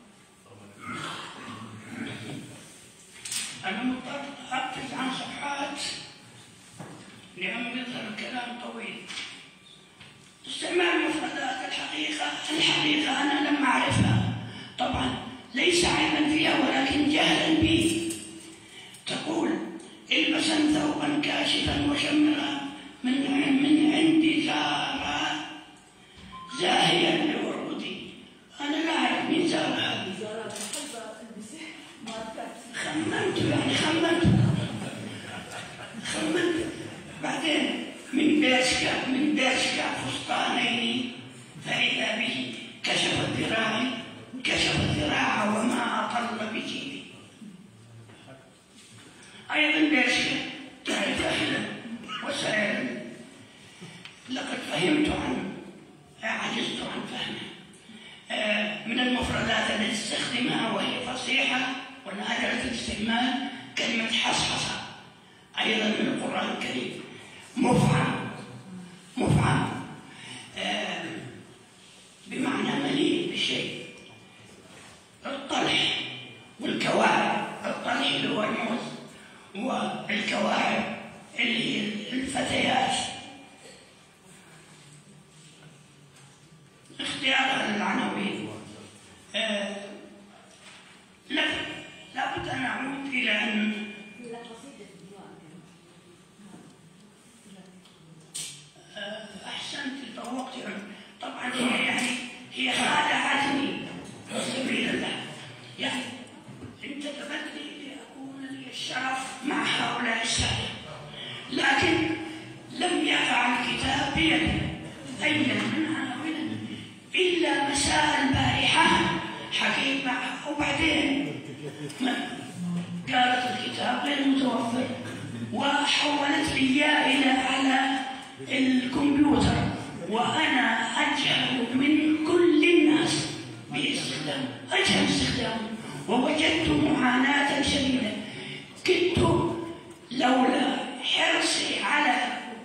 أنا مضطر أقفز عن صفحات لأن يظهر الكلام طويل. استعمال مفردات الحقيقة، الحقيقة أنا لم أعرفها طبعا، ليس عيبا فيها ولكن جهلا بي. تقول البسا ثوبا كاشفا وشمرا من من عندي زارا زاهيا لورودي. أنا لا أعرف مين زارا، خمنت يعني خمنت خمنت بعدين من باشكا من باشكا فستانين فإذا به كشف الذراع كشف الذراع وما أطل بجيبي. أيضا باشكا تعرف أهلا وسهلا، لقد فهمت عنه، عجزت عن فهمه. آه من المفردات التي استخدمها وهي فصيحة ونادرة الاستعمال كلمة حصحصة، أيضا من القرآن الكريم. مفعم، مفعم آه بمعنى مليء بالشيء. الطلح والكواعب، الطلح اللي هو الموز والكواعب اللي هي الفتيات. اختيار العناوين آه لا لابد أن أعود إلى أن أحسنت تطوقت. طبعا هي يعني هي خادعتني سبيل الله، يعني انتدبتني لأكون لي الشرف مع هؤلاء السادة، لكن لم يقع الكتاب بيدي أي من عناوين إلا مساء البارحة حكيت معها، وبعدين قالت الكتاب غير متوفر وحولت لي إياه إلى على الكمبيوتر، وأنا أجهل من كل الناس باستخدام، أجهل استخدامه، ووجدت معاناة شديدة. كنت لولا حرصي على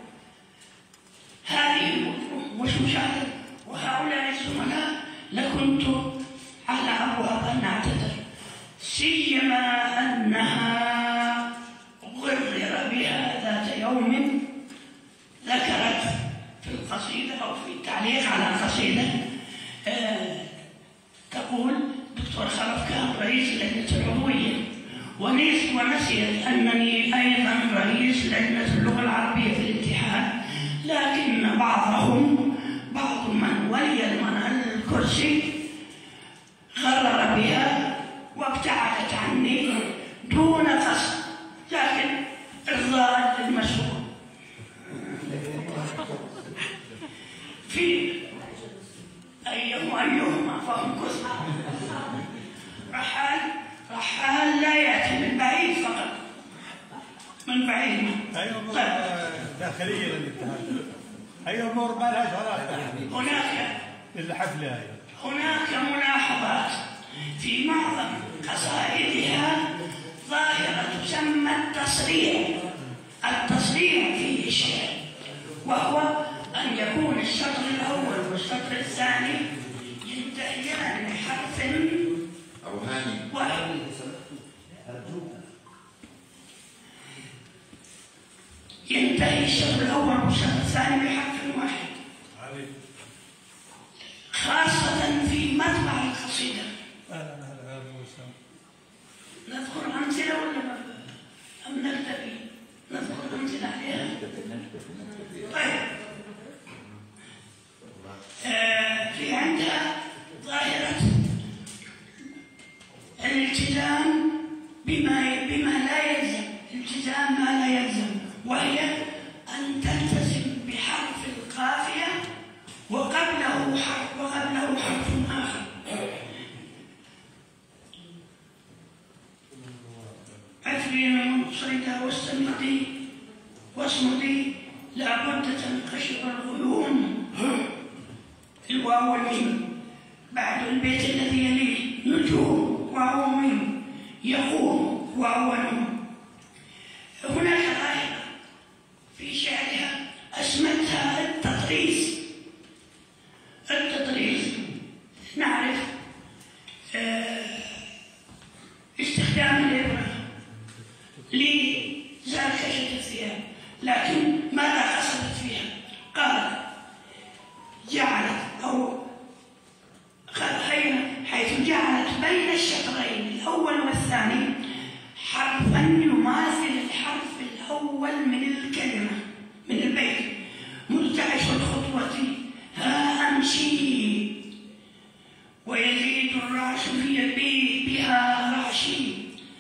هذه المشاهدة وهؤلاء الزملاء لكنت على أبواب أن أعتذر، سيما أنها غرر بها ذات يوم ذكرت في القصيدة أو في التعليق على القصيدة آه تقول دكتور خلف كان رئيس لجنة العضوية ونسيت أنني أيضا رئيس لجنة اللغة العربية في الاتحاد، لكن بعضهم بعض من ولي من الكرسي غرر بها وابتعدت عني دون قصد، لكن إرضاء للمسؤول. في داخليه للاتحاد. هي امور ما لهاش علاقه هناك الحفله هاي. هناك ملاحظات في معظم قصائدها ظاهرة تسمى التصريح. التصريح فيه الشعر، وهو أن يكون السطر الأول والسطر الثاني ينتهيان بحرف أبو هاني واحد. ينتهي السطر الأول والسطر الثاني بحرف واحد، خاصة في مطبع القصيدة. نذكر أمثلة ولا أم نكتفي؟ نذكر أمثلة عليها. طيب، آه في عندها ظاهرة الالتزام بما بما لا يلزم، التزام ما لا يلزم، وهي أن تلتزم بحرف القافية وقبله حرف وقبله حرف آخر. عفري منصردا واستمدي واصمدي لابد تنقشر الغيوم. الواو والميم بعد البيت الذي يليه نجوم واو وميم يقوم واو ونون. هناك ظاهرة في شعرها أسمتها التطريز. التطريز نعرف استخدام الإبرة لزركشة الثياب، لكن ماذا قصدت فيها؟ قال جعلت أو حيث جعلت بين الشطرين الأول والثاني حرفا يماثل الحرف الأول من الكلمة من البيت. مرتعش الخطوة ها أمشي ويزيد الرعش في يدي بها رعشي.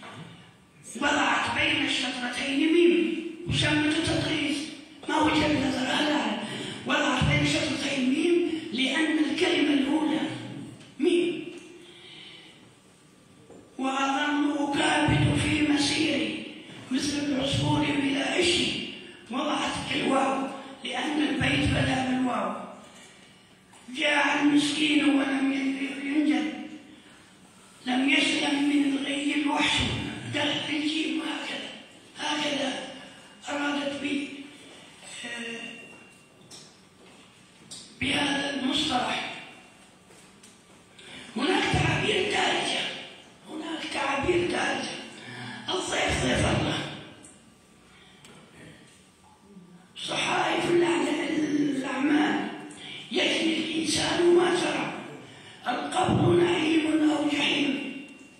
وضعت بين الشطرتين ميم وسمته تطريز، ما وجه نظر هذا. وضعت بين الشطرتين ميم لأن الكلمة الأولى ميم. وأظل أكابد في مسيري مثل العصفور بلا عشي. وضعت الواو لأن البيت بدا بالواو. جاء المسكين ولم ينجد، لم يسلم من الغي الوحش. قال الجيم هكذا هكذا أرادت به بهذا المصطلح. هناك تعابير دارجة، هناك تعابير دارجة. الضيف ضيف الله، صحائف الأعمال يجني الإنسان ما زرع، القبر نعيم أو جحيم.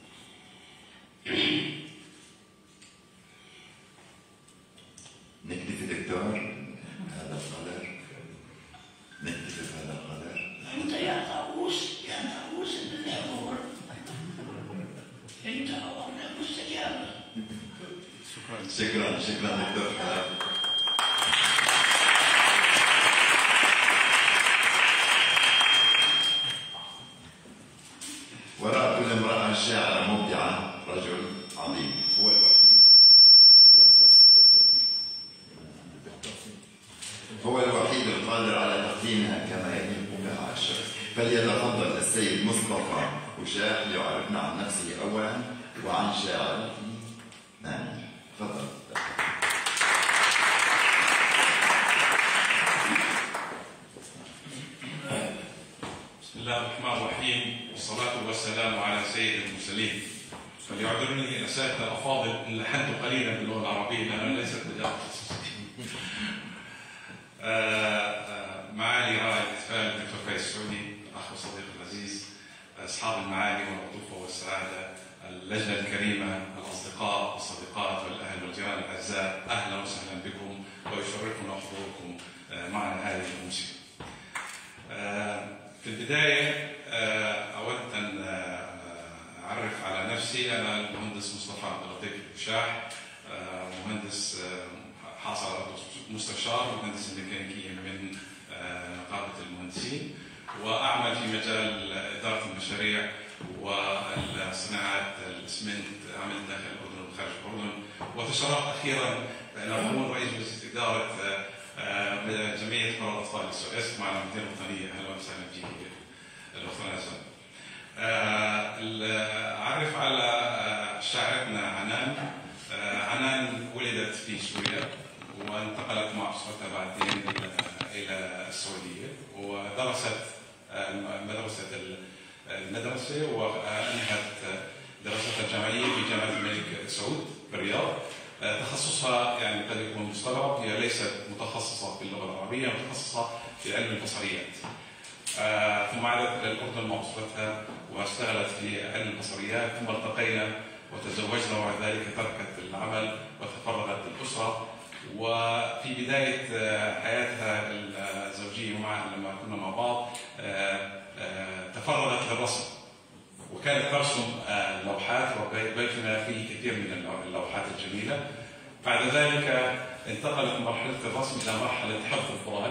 نكتفي دكتور هذا القدر، نكتفي بهذا القدر. أنت يا طاووس يا طاووس الحضور، أنت أمرك مستجابة. شكرا شكرا شكرا دكتور حلال. وراء كل امرأة شاعرة مبدعة رجل عظيم هو الوحيد هو الوحيد القادر على تقديمها كما يليق بها الشرف. فليتفضل السيد مصطفى وشاح ليعرفنا عن نفسه أولا وعن شاعره. نعم تفضل. بسم الله الرحمن الرحيم، والصلاة والسلام على سيد المرسلين. فليعذرني الأساتذة الأفاضل إن لحنت قليلا باللغة العربية لأنها ليست مجال تخصصي. معالي رائد الاحتفال الدكتور فايز السعودي، الأخ والصديق العزيز، أصحاب المعالي والعطوفة والسعادة، اللجنة الكريمة، الأصدقاء والصديقات والأهل والجيران الأعزاء، أهلا وسهلا بكم ويشرفنا حضوركم معنا هذه الأمسية. في البداية أود أن أعرف على نفسي. أنا المهندس مصطفى عبد اللطيف البشاح، مهندس حاصل على مستشار مهندس الميكانيكية من نقابة المهندسين، وأعمل في مجال إدارة المشاريع والصناعات الإسمنت. عملت داخل الأردن وخارج الأردن، وتشرفت أخيرا بأن أكون رئيس مجلس إدارة جمعية حقوق الأطفال اس او اس مع المدينة الوطنية. أهلا وسهلا فيك الأخت نازل. أعرف على شاعرتنا عنان. عنان ولدت في سوريا وانتقلت مع أسرتها بعدين إلى السعودية ودرست مدرسة المدرسة وأنهت دراستها الجامعية في جامعة الملك سعود بالرياض. تخصصها يعني قد يكون مستغرب، هي ليست متخصصة في اللغة العربية، متخصصة في علم البصريات. ثم عادت إلى الأردن مع أسرتها واشتغلت في علم البصريات، ثم التقينا وتزوجنا وبعد ذلك تركت العمل وتفرغت للأسرة. وفي بداية حياتها الزوجية معها لما كنا مع بعض تفرغت للرسم وكانت ترسم لوحات وبيتنا فيه كثير من اللوحات الجميلة. بعد ذلك انتقلت من مرحلة الرسم إلى مرحلة حفظ القرآن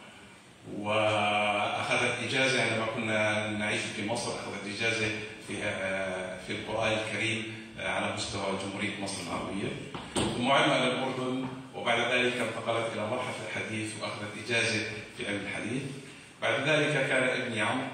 وأخذت إجازة عندما كنا نعيش في مصر، أخذت إجازة في في القرآن الكريم على مستوى جمهورية مصر العربية. ثم عدنا إلى الأردن وبعد ذلك انتقلت إلى مرحلة الحديث وأخذت إجازة في علم الحديث. بعد ذلك كان ابني عمرو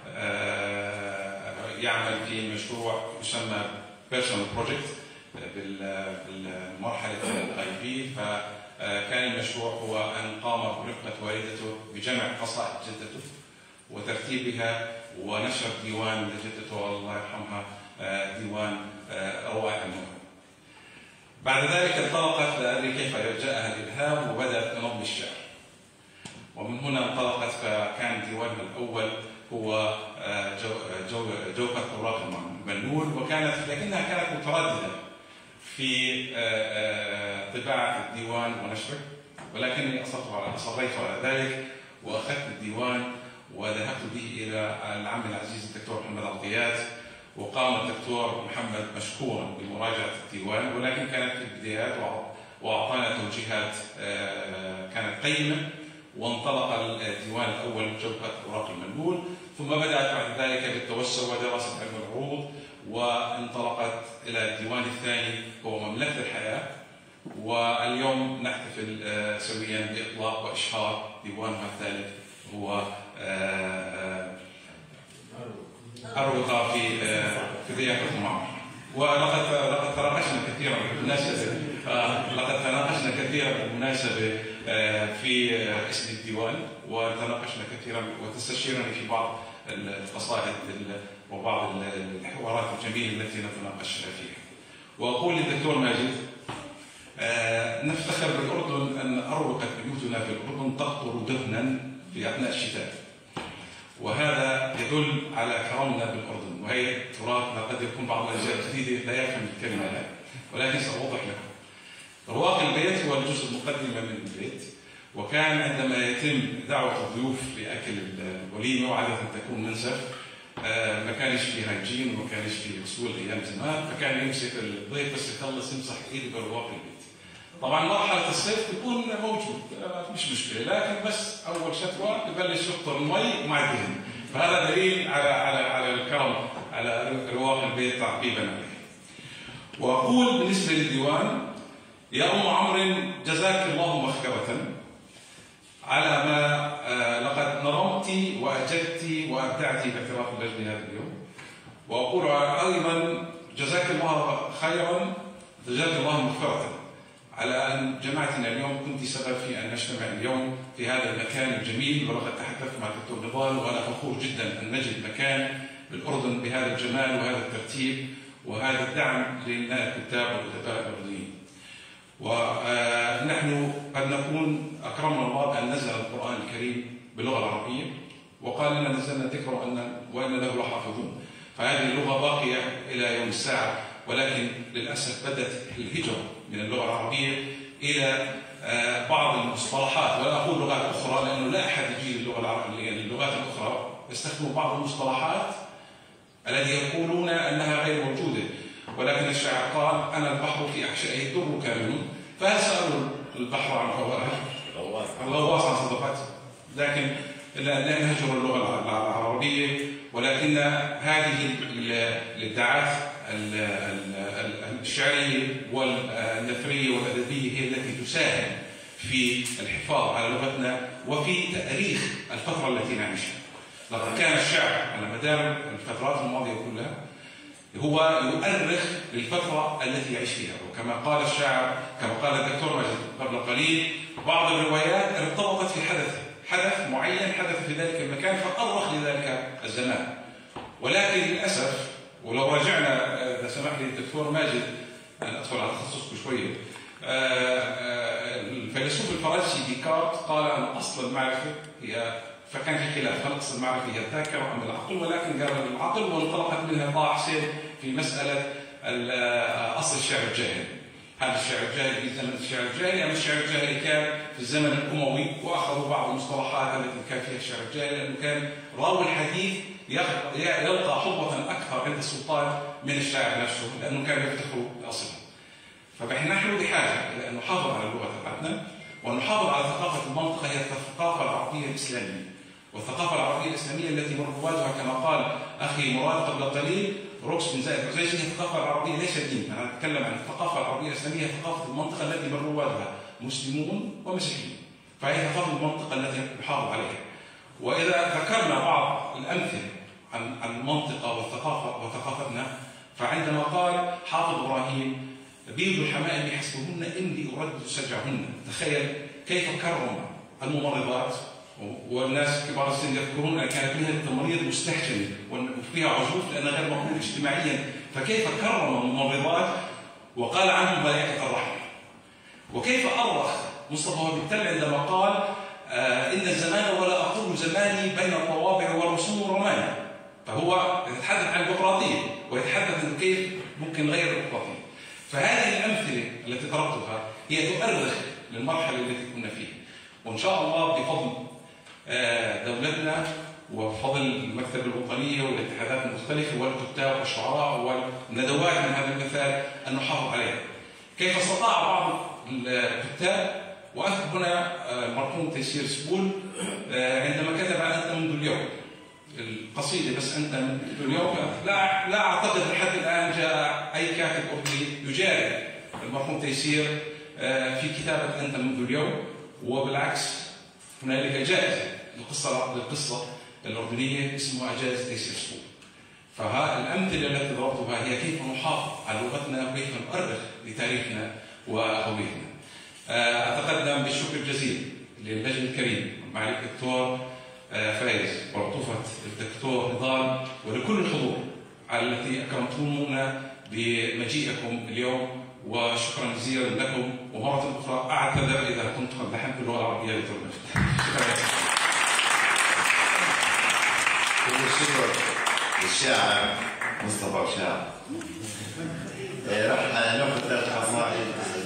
يعمل في مشروع يسمى بيرسونال بروجكت بالمرحلة الاي بي، فكان المشروع هو أن قام برفقة والدته بجمع قصائد جدته وترتيبها ونشر ديوان لجدته الله يرحمها، ديوان روائع النور. بعد ذلك انطلقت لأدري كيف جاءها الإلهام وبدأت تنظم الشعر، ومن هنا انطلقت فكان ديوانها الأول هو جو جو جوهر أوراق المنون، وكانت لكنها كانت مترددة في طباعة الديوان ونشره، ولكني أصريت على ذلك وأخذت الديوان وذهبت به إلى العم العزيز الدكتور محمد عطيات، وقام الدكتور محمد مشكورا بمراجعة الديوان، ولكن كانت في البدايات وأعطانا توجيهات كانت قيمة، وانطلق الديوان الأول جوهر أوراق المنون، ثم بدأت بعد ذلك بالتوسع ودراسة علم العروض، وانطلقت إلى الديوان الثاني هو مملكة الحياة، واليوم نحتفل سويا بإطلاق وإشهار ديوانها الثالث هو أروقة في في ضيافة المعمر. ولقد لقد تناقشنا كثيرا بالمناسبة لقد تناقشنا كثيرا بالمناسبة في اسم الديوان، وتناقشنا كثيرا وتستشيرني في بعض القصائد وبعض الحوارات الجميلة التي نتناقش فيها. وأقول للدكتور ماجد نفتخر بالأردن أن أروقة بيوتنا في الأردن تقطر دهنا في أثناء الشتاء، وهذا يدل على كرمنا بالأردن، وهي تراثنا. قد يكون بعض الأجيال الجديدة لا يفهم الكلمة الآن، ولكن سأوضح لكم. رواق البيت هو الجزء المقدم من البيت، وكان عندما يتم دعوة الضيوف لأكل الوليمة وعادة تكون منسف، ما كانش فيه هيجين وما كانش فيه غسول أيام زمان، فكان يمسك الضيف بس يخلص يمسح إيده برواق البيت. طبعا مرحلة الصيف تكون موجود مش مشكلة، لكن بس أول شتوى يبلش يقطر المي ومع الدهن، فهذا دليل على على على الكرم على رواق البيت تعقيبا عليه. وأقول بالنسبة للديوان: يا أم عمرو جزاك الله مغفرة على ما لقد نرمت وأجدت وأبدعت باعتراف اللجنة هذا اليوم. وأقول أيضا جزاك الله خيرا، جزاك الله مغفرة على أن جمعتنا اليوم، كنت سبب في أن نجتمع اليوم في هذا المكان الجميل. ولقد تحدثت مع الدكتور نضال وأنا فخور جدا أن نجد مكان بالأردن بهذا الجمال وهذا الترتيب وهذا الدعم للكتاب والأدباء الأردنيين. ونحن قد نكون أكرمنا الله بأن نزل القرآن الكريم باللغة العربية، وقال لنا نزلنا ذكره وإن له لحافظون، فهذه اللغة باقية إلى يوم الساعة، ولكن للأسف بدأت الهجرة من اللغة العربية إلى بعض المصطلحات، ولا أقول لغات أخرى لأنه لا أحد يجي للغة العربية، يعني اللغات الأخرى يستخدموا بعض المصطلحات التي يقولون أنها غير موجودة، ولكن الشاعر قال: أنا البحر في أحشائه الدر كامل، فهل سألوا البحر عن فوائد؟ الغواص عن صدقاته، لكن لا نهجر اللغة العربية، ولكن هذه الإبداعات الشعرية والنثرية والأدبية هي التي تساهم في الحفاظ على لغتنا وفي تاريخ الفتره التي نعيشها. لقد كان الشعر على مدار الفترات الماضيه كلها هو يؤرخ للفتره التي يعيش فيها، وكما قال الشاعر كما قال الدكتور ماجد قبل قليل بعض الروايات ارتبطت في حدث حدث معين حدث في ذلك المكان فأرخ لذلك الزمان. ولكن للاسف ولو رجعنا اذا سمح لي الدكتور ماجد ان ادخل على تخصصكم شويه، الفيلسوف الفرنسي ديكارت قال ان اصل المعرفه هي، فكان في خلاف هل اصل المعرفه هي الذاكره ام العقل، ولكن قال العقل وانطلقت منها طه حسين في مساله اصل الشعر الجاهلي. هل الشعر الجاهلي في زمن الشعر الجاهلي ام الشعر الجاهلي كان في الزمن الاموي؟ واخذوا بعض المصطلحات التي كان فيها الشعر الجاهلي لانه كان راوي الحديث يلقى حظوة اكثر عند السلطان من الشاعر نفسه لانه كان يفتخر باصله. فنحن بحاجه الى ان نحافظ على اللغه تبعتنا ونحافظ على ثقافه المنطقه، هي الثقافه العربيه الاسلاميه. والثقافه العربيه الاسلاميه التي من روادها كما قال اخي مراد قبل قليل روكس بن زايد العزيزي هي الثقافه العربيه ليس دين، انا اتكلم عن الثقافه العربيه الاسلاميه، ثقافه المنطقه التي من روادها مسلمون ومسيحيون. فهي ثقافه المنطقه التي نحافظ عليها. واذا ذكرنا بعض الامثله عن عن المنطقه والثقافه وثقافتنا، فعندما قال حافظ ابراهيم بيد الحمائم يحسبهن اني اردد سجعهن، تخيل كيف كرم الممرضات والناس كبار السن يذكرون ان كانت مهنه التمريض مستحجنه وفيها عجوف لانها غير مقبوله اجتماعيا، فكيف كرم الممرضات وقال عنهم ملائكه الرحمه. وكيف ارخ مصطفى وبالتالي عندما قال آه ان الزمان ولا اقول زماني بين الطوابع والرسوم الروماني، فهو يتحدث عن الديمقراطيه ويتحدث عن كيف ممكن نغير الديمقراطيه. فهذه الامثله التي ضربتها هي تؤرخ للمرحله التي كنا فيها. وان شاء الله بفضل دولتنا وبفضل المكتبه الوطنيه والاتحادات المختلفه والكتاب والشعراء والندوات من هذا المثال ان نحافظ عليها. كيف استطاع بعض الكتاب، واذكر هنا المرحوم تيسير سبول عندما كتب عن انت منذ اليوم القصيده بس انت منذ اليوم، لا لا اعتقد لحد الان جاء اي كاتب اردني يجاري المرحوم تيسير في كتابه انت منذ اليوم، وبالعكس هنالك جائزه للقصه للقصه الاردنيه اسمها جائزه تيسير سبول. فالامثله التي ضربتها هي كيف نحافظ على لغتنا وكيف نؤرخ لتاريخنا وهويتنا. اتقدم بالشكر الجزيل للنجم الكريم معالي الدكتور فايز وعطوفه الدكتور نضال ولكل الحضور على التي اكرمتمونا بمجيئكم اليوم، وشكرا جزيلا لكم. ومره اخرى اعتذر اذا كنت قد لحنت اللغه العربيه لترمت. شكرا. كل الشكر للشاعر مصطفى شاعر. راح ناخذ ثلاث قصائد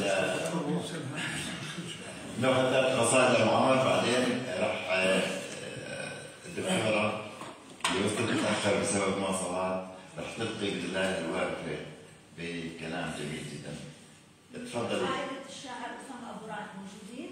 ناخذ ثلاث قصائد لمعمر، بعدين راح الدكتوره اللي وصلت متاخر بسبب مواصلات راح تلقي بالله الوافره بكلام جميل جدا. تفضلي. عائلة الشاعر أسامة أبو رعد موجودين؟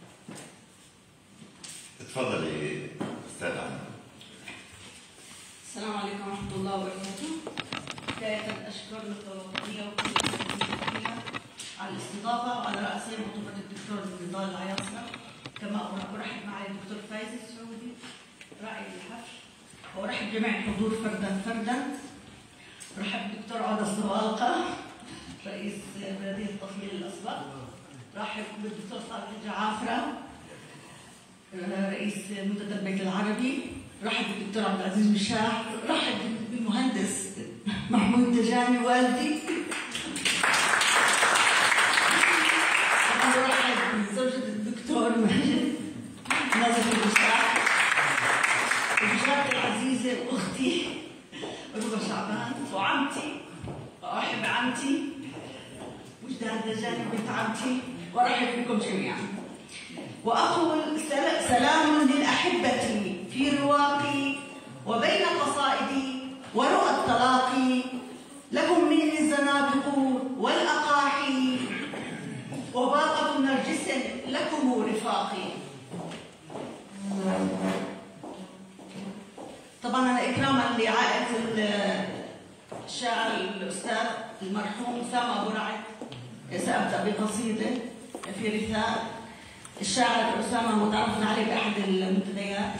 تفضلي استاذ عمر. السلام عليكم ورحمة الله وبركاته. بداية أشكر الوطنية وكل المسؤولين فيها على الاستضافة وعلى رأسهم عطوفة الدكتور نضال العياصرة، كما أرحب معي الدكتور فايز السعودي راعي الحفل، وأرحب جميع الحضور فردا فردا. أرحب بالدكتور عودة الصوالقة رئيس بلدية التصميم الأسبق. أرحب بالدكتور صالح الجعافرة رئيس منتدى البيت العربي. رحب بالدكتور عبد العزيز مشاح. رحب بالمهندس محمود دجاني والدي. رحب بزوجة الدكتور ماجد نازف المشاح، وبشارتي العزيزة وأختي ربا شعبان، وعمتي وأحب عمتي وجدان دجاني بنت عمتي، وأرحب بكم جميعا. وأقول سلام للأحبة في رواقي وبين قصائدي ورؤى التلاقي، لكم مني الزنابق والأقاحي وباقة نرجس لكم رفاقي. طبعا أنا إكراما لعائلة الشاعر الأستاذ المرحوم أسامة أبو رعد سأبدأ بقصيدة في رثاء الشاعر أسامة متعرف عليه بأحد المنتديات.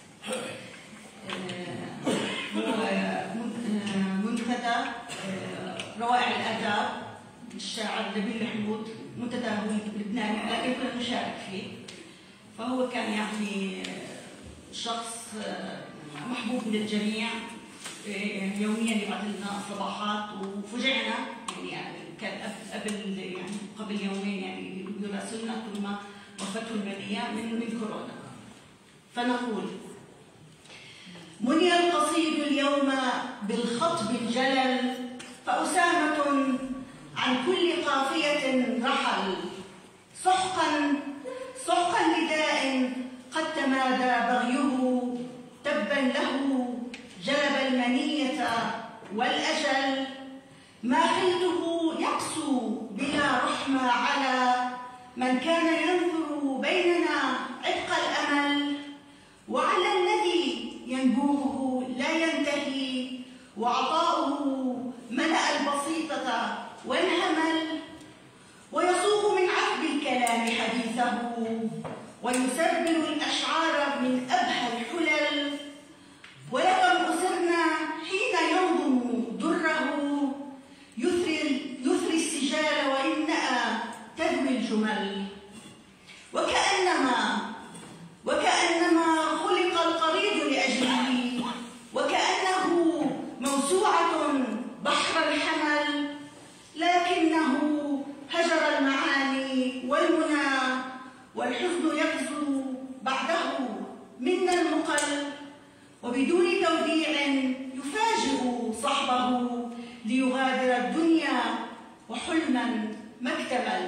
هو منتدى روائع الآداب للشاعر نبيل حمود، منتدى هو لبناني لكن كنا نشارك فيه. فهو كان يعني شخص محبوب من الجميع، يوميا يبعث لنا صباحات، وفجعنا يعني كان قبل يعني قبل يومين يعني يراسلنا ثم وفاته المنية من من كورونا. فنقول: مني القصيد اليوم بالخطب الجلل، فأسامة عن كل قافية رحل، سحقا سحقا لداء قد تمادى بغيه، تبا له جلب المنية والأجل، ما خلته يقسو بلا رحمة على من كان ينظر بيننا عتق الأمل، وعلى الذي ينبوه لا ينتهي، وعطاؤه ملأ البسيطة وانهمل، ويصوغ من عذب الكلام حديثه، ويسربل الأشعار من أبهى الحلل، ولقد أسرنا حين ينظم دره، يثري يثري السجال وإنها تذوي الجمل، وكأنما وكأنما خلق القريد لأجله، وكأنه موسوعة بحر الحمل، لكنه هجر المعاني والمنى، والحزن يغزو بعده منا المقل، وبدون توديع يفاجئ صحبه ليغادر الدنيا وحلما ما اكتمل.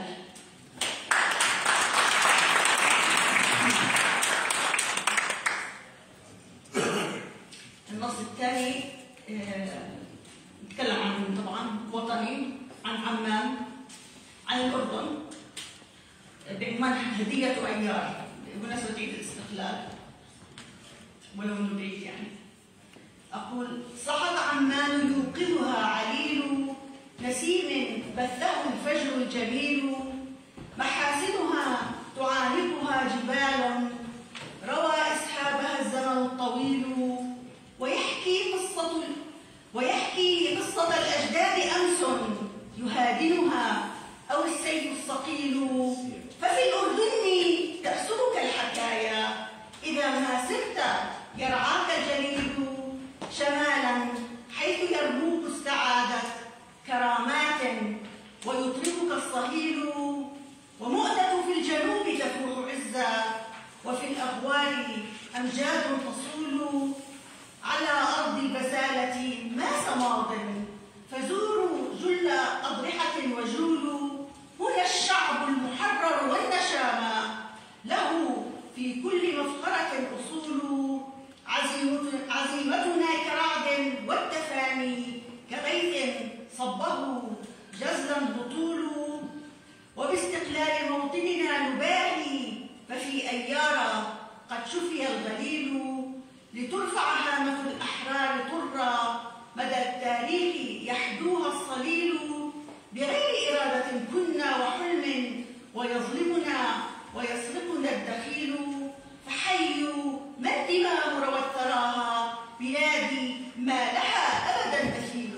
النص الثاني نتكلم عن طبعا وطني، عن عمان، عن الأردن، بعنوان هدية أيار بمناسبة عيد الاستقلال ولو انه بعيد يعني. أقول: صحت عمان يوقظها عليل، نسيم بثه الفجر الجميل، محاسنها تعانقها جبال، روى إسحابها الزمن الطويل، ويحكي قصة ويحكي قصة الأجداد أمس يهادنها أو السيل الصقيل، ففي الأردن تأسرك الحكايا، إذا ما سرت يرعاك الجليل، شمالا حيث يرموك السعادة كرامات ويطربك الصهيل، ومؤتة في الجنوب تفوح عزا، وفي الأغوار أمجاد تصول، على أرض البسالة ما سماض، فزوروا جل أضرحة وجولوا، هنا الشعب المحرر والنشامى، له في كل مفخرة أصول، عزيمتنا كرعد والتفاني، كغيث صبه جزلا بطول، وباستقلال موطننا نباهي، ففي أيار قد شفي الغليل، لترفع هامة الأحرار طرا، مدى التاريخ يحدوها الصليل، بغير إرادة كنا وحلم، ويظلمنا ويسرقنا الدخيل، فحيوا ما الدماء روت ثراها، بلادي ما لها أبدا مثيل.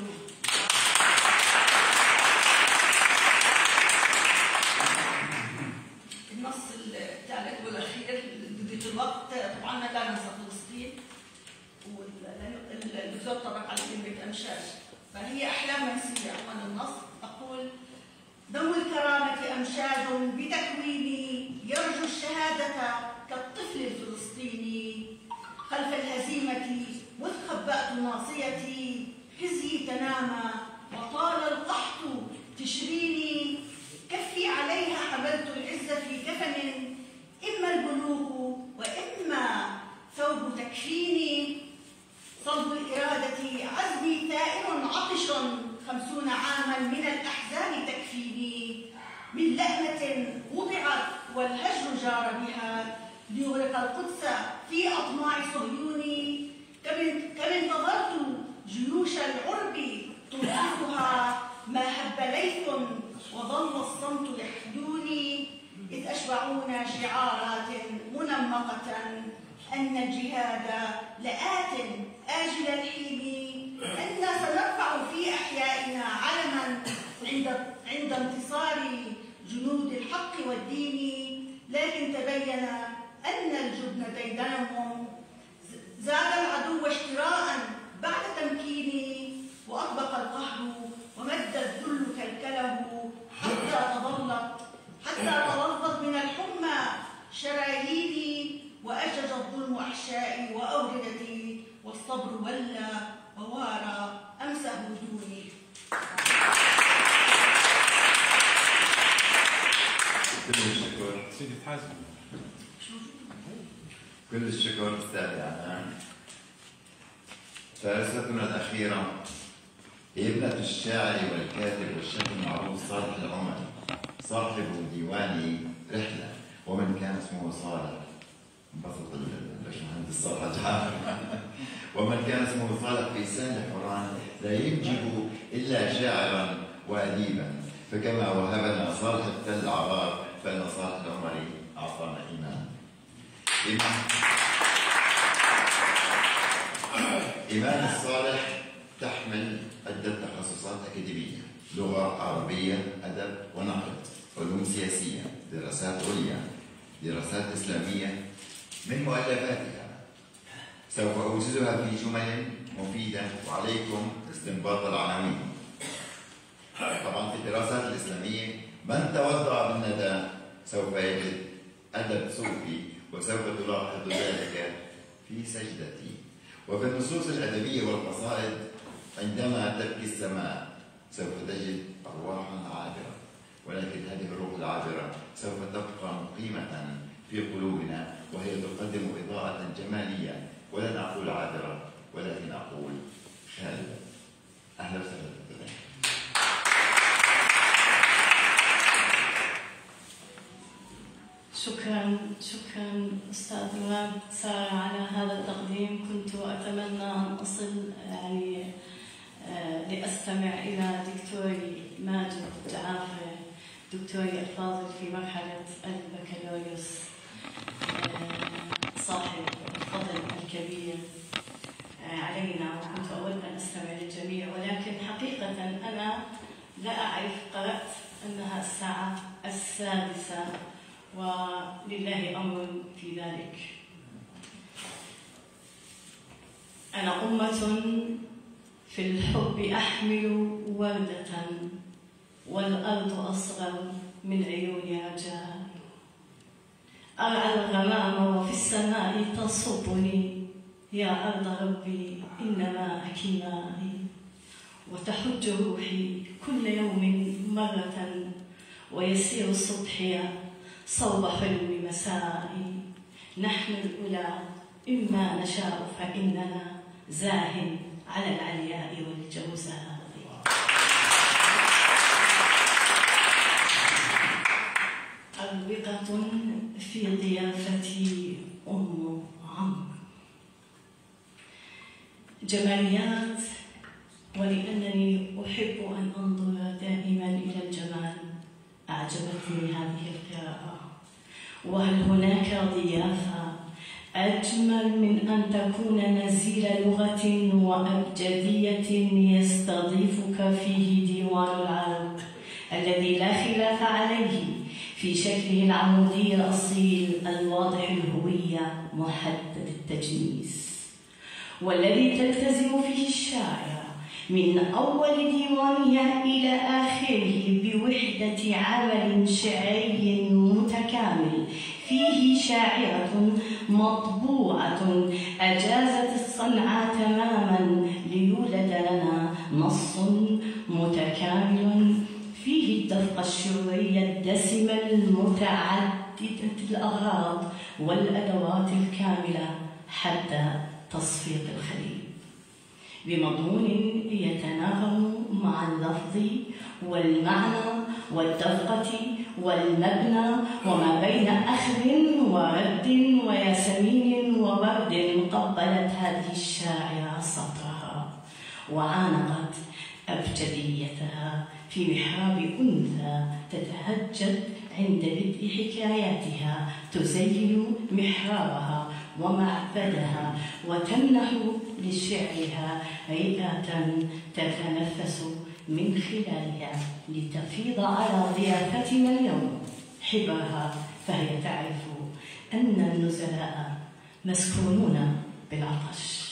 النص الثالث والأخير ضد الوقت، طبعا لا ننسى فلسطين، والدكتور طرق على كلمة أمشاج، فهي أحلام منسية عنوان النص. أقول: ذوي الكرامة أمشاج بتكويني، يرجو الشهادة كالطفل الفلسطيني، خلف الهزيمة مذ خبأت ناصيتي، حزي تنامى وطال القحط تشريني، كفي عليها حملت العز في كفن، إما البلوغ وإما ثوب تكفيني، صلب الإرادة عزمي ثائر عطش، خمسون عاما من الأحزان تكفيني، من لأمة وضعت والهجر جار بها، ليغرق القدس في أطماع صهيوني، كم انتظرت جيوش العرب ترهفها، ما هب ليث وظل الصمت يحدوني، إذ أشبه يشبعون شعارات منمقة أن الجهاد لآت آجل الحين، أن سنرفع في أحيائنا علما عند عند انتصار جنود الحق والدين، لكن تبين أن الجبن ديدنهم، زاد العدو اشتراء بعد تمكينه، وأطبق القهر ومد الذل كلكله حتى تضلت حتى تلظت من الحمى شراييني، وأجج الظلم أحشائي وأوردتي، والصبر ولى ووارى أمسه دوني. كل الشكر سيدي حازم. كل الشكر أستاذ عنان. فارستنا الأخيرة هي ابنة الشاعر والكاتب والشيخ المعروف صالح العمري، صاحب ديوان رحلة، ومن كان اسمه صالح انبسط الباشمهندس صالح جعفر ومن كان اسمه صالح في سان حوران لا ينجب إلا شاعرا وأديبا، فكما وهبنا صالح التل عرار فإن صالح العمري أعطانا إيمان. إيمان الصالح تحمل عدة تخصصات أكاديمية: لغة عربية، أدب ونقد، علوم سياسية، دراسات عليا، دراسات إسلامية. من مؤلفاتها سوف أوجزها في جمل مفيدة وعليكم استنباط العناوين. طبعا في الدراسات الإسلامية من توضأ بالندى سوف يجد أدب صوفي، وسوف تلاحظ ذلك في سجدتي. وفي النصوص الأدبية والقصائد عندما تبكي السماء سوف تجد أرواحا عابرة، ولكن هذه الروح العابرة سوف تبقى مقيمة في قلوبنا، وهي تقدم إضاءة جمالية، ولن أقول عابرة ولكن أقول خالدة. أهلا وسهلا بكم. شكرا شكرا أستاذ نواب سارة على هذا التقديم. كنت أتمنى أن أصل يعني آه لأستمع إلى دكتوري ماجد جعافر، دكتوري الفاضل في مرحلة البكالوريوس، آه صاحب الفضل الكبير آه علينا، وكنت أود أن أستمع للجميع، ولكن حقيقة أنا لا أعرف، قرأت أنها الساعة السادسة ولله أمر في ذلك. أنا أمة في الحب أحمل وردة، والأرض أصغر من عيون رجاء. أرعى الغمام وفي السماء تصبني، يا أرض ربي إنما أكمائي. وتحج روحي كل يوم مرة، ويسير صبحي صوب حلم مسائي. نحن الأولى إما نشاء فإننا زاه على العلياء والجوزاء. أروقة في ضيافتي أم عمرو، جماليات، ولأنني أحب أن أنظر دائما إلى الجمال أعجبتني هذه القراءة. وهل هناك ضيافة أجمل من أن تكون نزيل لغة وأبجدية يستضيفك فيه ديوان العرب الذي لا خلاف عليه في شكله العمودي الأصيل الواضح الهوية محدد التجنيس، والذي تلتزم فيه الشاعر من أول ديوانها إلى آخره بوحدة عمل شعري متكامل فيه شاعرة مطبوعة أجازت الصنعة تماما ليولد لنا نص متكامل فيه الدفقة الشعورية الدسمة المتعددة الأغراض والأدوات الكاملة حتى تصفيق الخليل، بمضمون يتناغم مع اللفظ والمعنى والدفقة والمبنى وما بين أخذ ورد وياسمين وورد. قبلت هذه الشاعرة سطرها وعانقت أبجديتها في محراب أنثى تتهجد عند بدء حكاياتها تزين محرابها ومعبدها وتمنح لشعرها هيئة تتنفس من خلالها لتفيض على ضيافتنا اليوم حبرها، فهي تعرف أن النزلاء مسكونون بالعطش،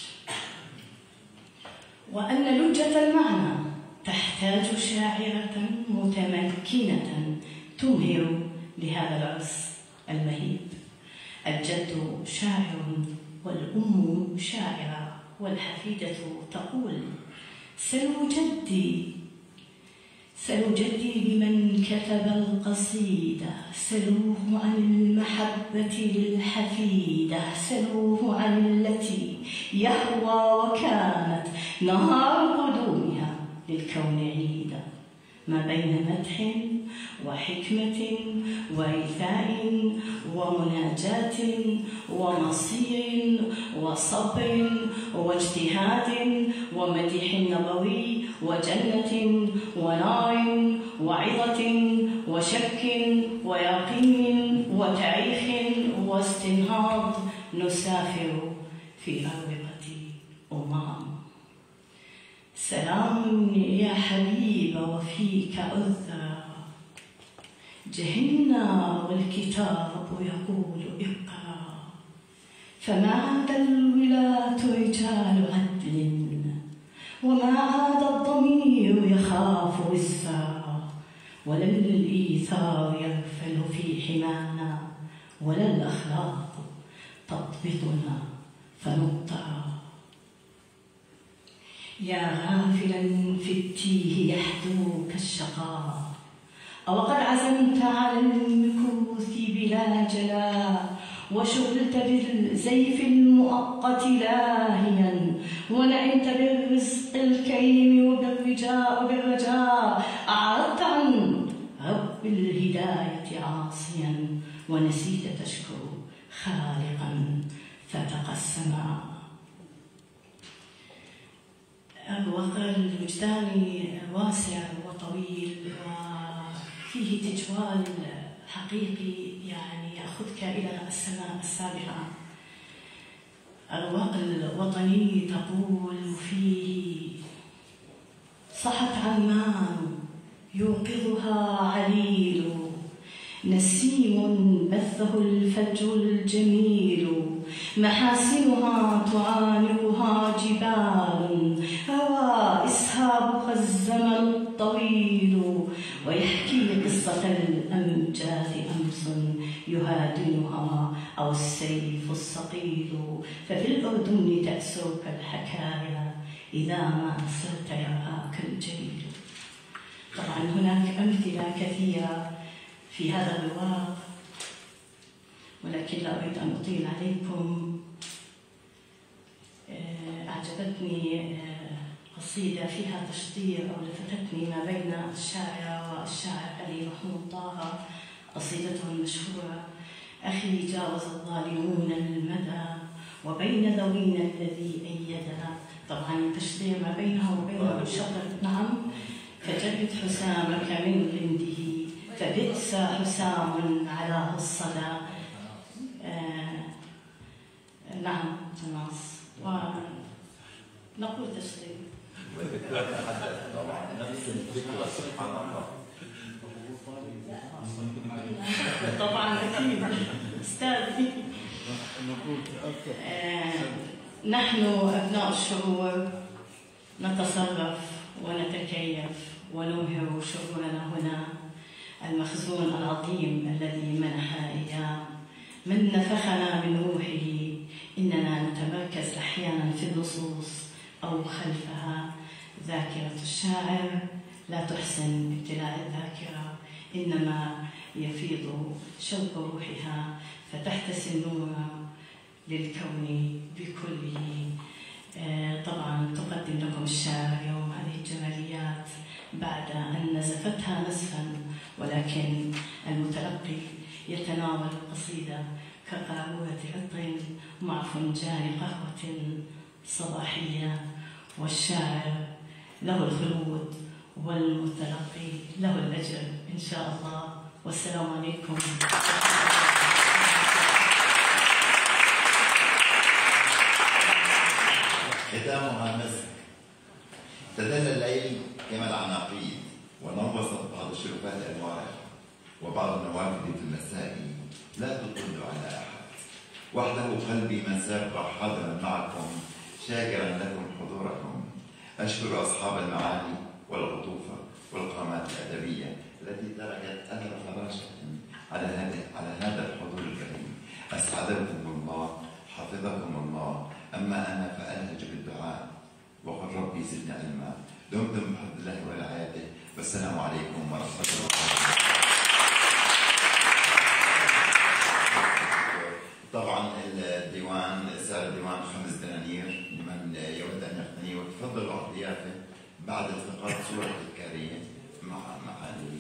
وأن لجة المعنى تحتاج شاعرة متمكنة تمهر لهذا العرس المهيب. الجد شاعر والأم شاعرة والحفيدة تقول: سلوا جدي سلوا جدي بمن كتب القصيدة، سلوه عن المحبة للحفيدة، سلوه عن التي يهوى وكانت نهار قدومها للكون عيدا، ما بين مدح وحكمة وإيثاء ومناجاة ومصير وصبر واجتهاد ومدح نبوي وجنة ونار وعظة وشك ويقين وتاريخ واستنهاض، نسافر في أروقة أمام. سلام يا حبيب وفيك أذى، جهلنا والكتاب يقول اقرأ، فما عاد الولاة رجال عدل، وما عاد الضمير يخاف وزا، ولا الإيثار يغفل في حمانا، ولا الأخلاق تضبطنا فنبطأ. يا غافلا في التيه يحدوك الشقاء، أو قد عزمت على المكوث بلا جلاء، وشغلت بالزيف المؤقت لاهيا، ونعمت بالرزق الكريم وبالرجاء وبالرجاء، أعرضت عن رب الهداية عاصيا، ونسيت تشكر خالقا فتقسما. الوضع الوجداني واسع وطويل وفيه تجوال حقيقي، يعني يأخذك إلى السماء السابعة. الرواق الوطني تقول فيه: صحت عمان يوقظها عليل، نسيم بثه الفجر الجميل، محاسنها تعانقها جبال، هوى إسهابها الزمن الطويل، ويحكي قصة الأمجاد أمس يهادنها أو السيف الصقيل، ففي الأردن تأسرك الحكايا إذا ما سرت يرهاك الجليل. طبعا هناك أمثلة كثيرة في هذا الرواق، ولكن لا أريد أن أطيل عليكم. أعجبتني قصيدة فيها تشطير أو لفتتني ما بين الشاعر والشاعر علي محمود طه، قصيدته المشهورة: أخي جاوز الظالمون المدى وبين ذوينا الذي أيدنا. طبعا التشطير ما بينها وبين الشطر. نعم: فجدد حسامك من غنده، فبئس حسام على الصدى. آه نعم تناص. ونقول تشطير. طبعا أكيد أستاذي. آه نحن أبناء الشعور نتصرف ونتكيف ونمهر شعورنا هنا. المخزون العظيم الذي منح إياه من نفخنا من روحه، إننا نتمركز أحيانا في النصوص أو خلفها. ذاكرة الشاعر لا تحسن ابتلاء الذاكرة، إنما يفيض شوق روحها فتحتسي النور للكون بكله. آه طبعا تقدم لكم الشاعر اليوم هذه الجماليات بعد أن نزفتها نزفا، ولكن المتلقي يتناول القصيدة كقارورة عطر مع فنجان قهوة صباحية، والشاعر له الخلود والمتلقي له الأجر إن شاء الله. والسلام عليكم. ختامها مسك. تدلى الليل كما العناقيد ونوصت بعض الشرفات انوارها، وبعض النوافذ في المساء لا تطل على احد. وحده قلبي ما ساق حاضرا معكم شاكرا لكم حضوركم. اشكر اصحاب المعاني والعطوفه والقامات الادبيه التي تركت اثر فراشه على هذا على هذا الحضور الكريم. اسعدكم الله، حفظكم الله. اما انا فالهج بالدعاء وقل ربي زدني علما. دمتم بحفظ الله ورعايته، والسلام عليكم ورحمه الله. طبعا الديوان سعر الديوان خمس دنانير لمن يود ان يقتنيه، وتفضلوا على الضيافه بعد التقاط صوره الكاريه مع معالي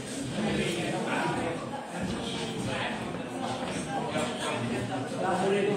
Mama.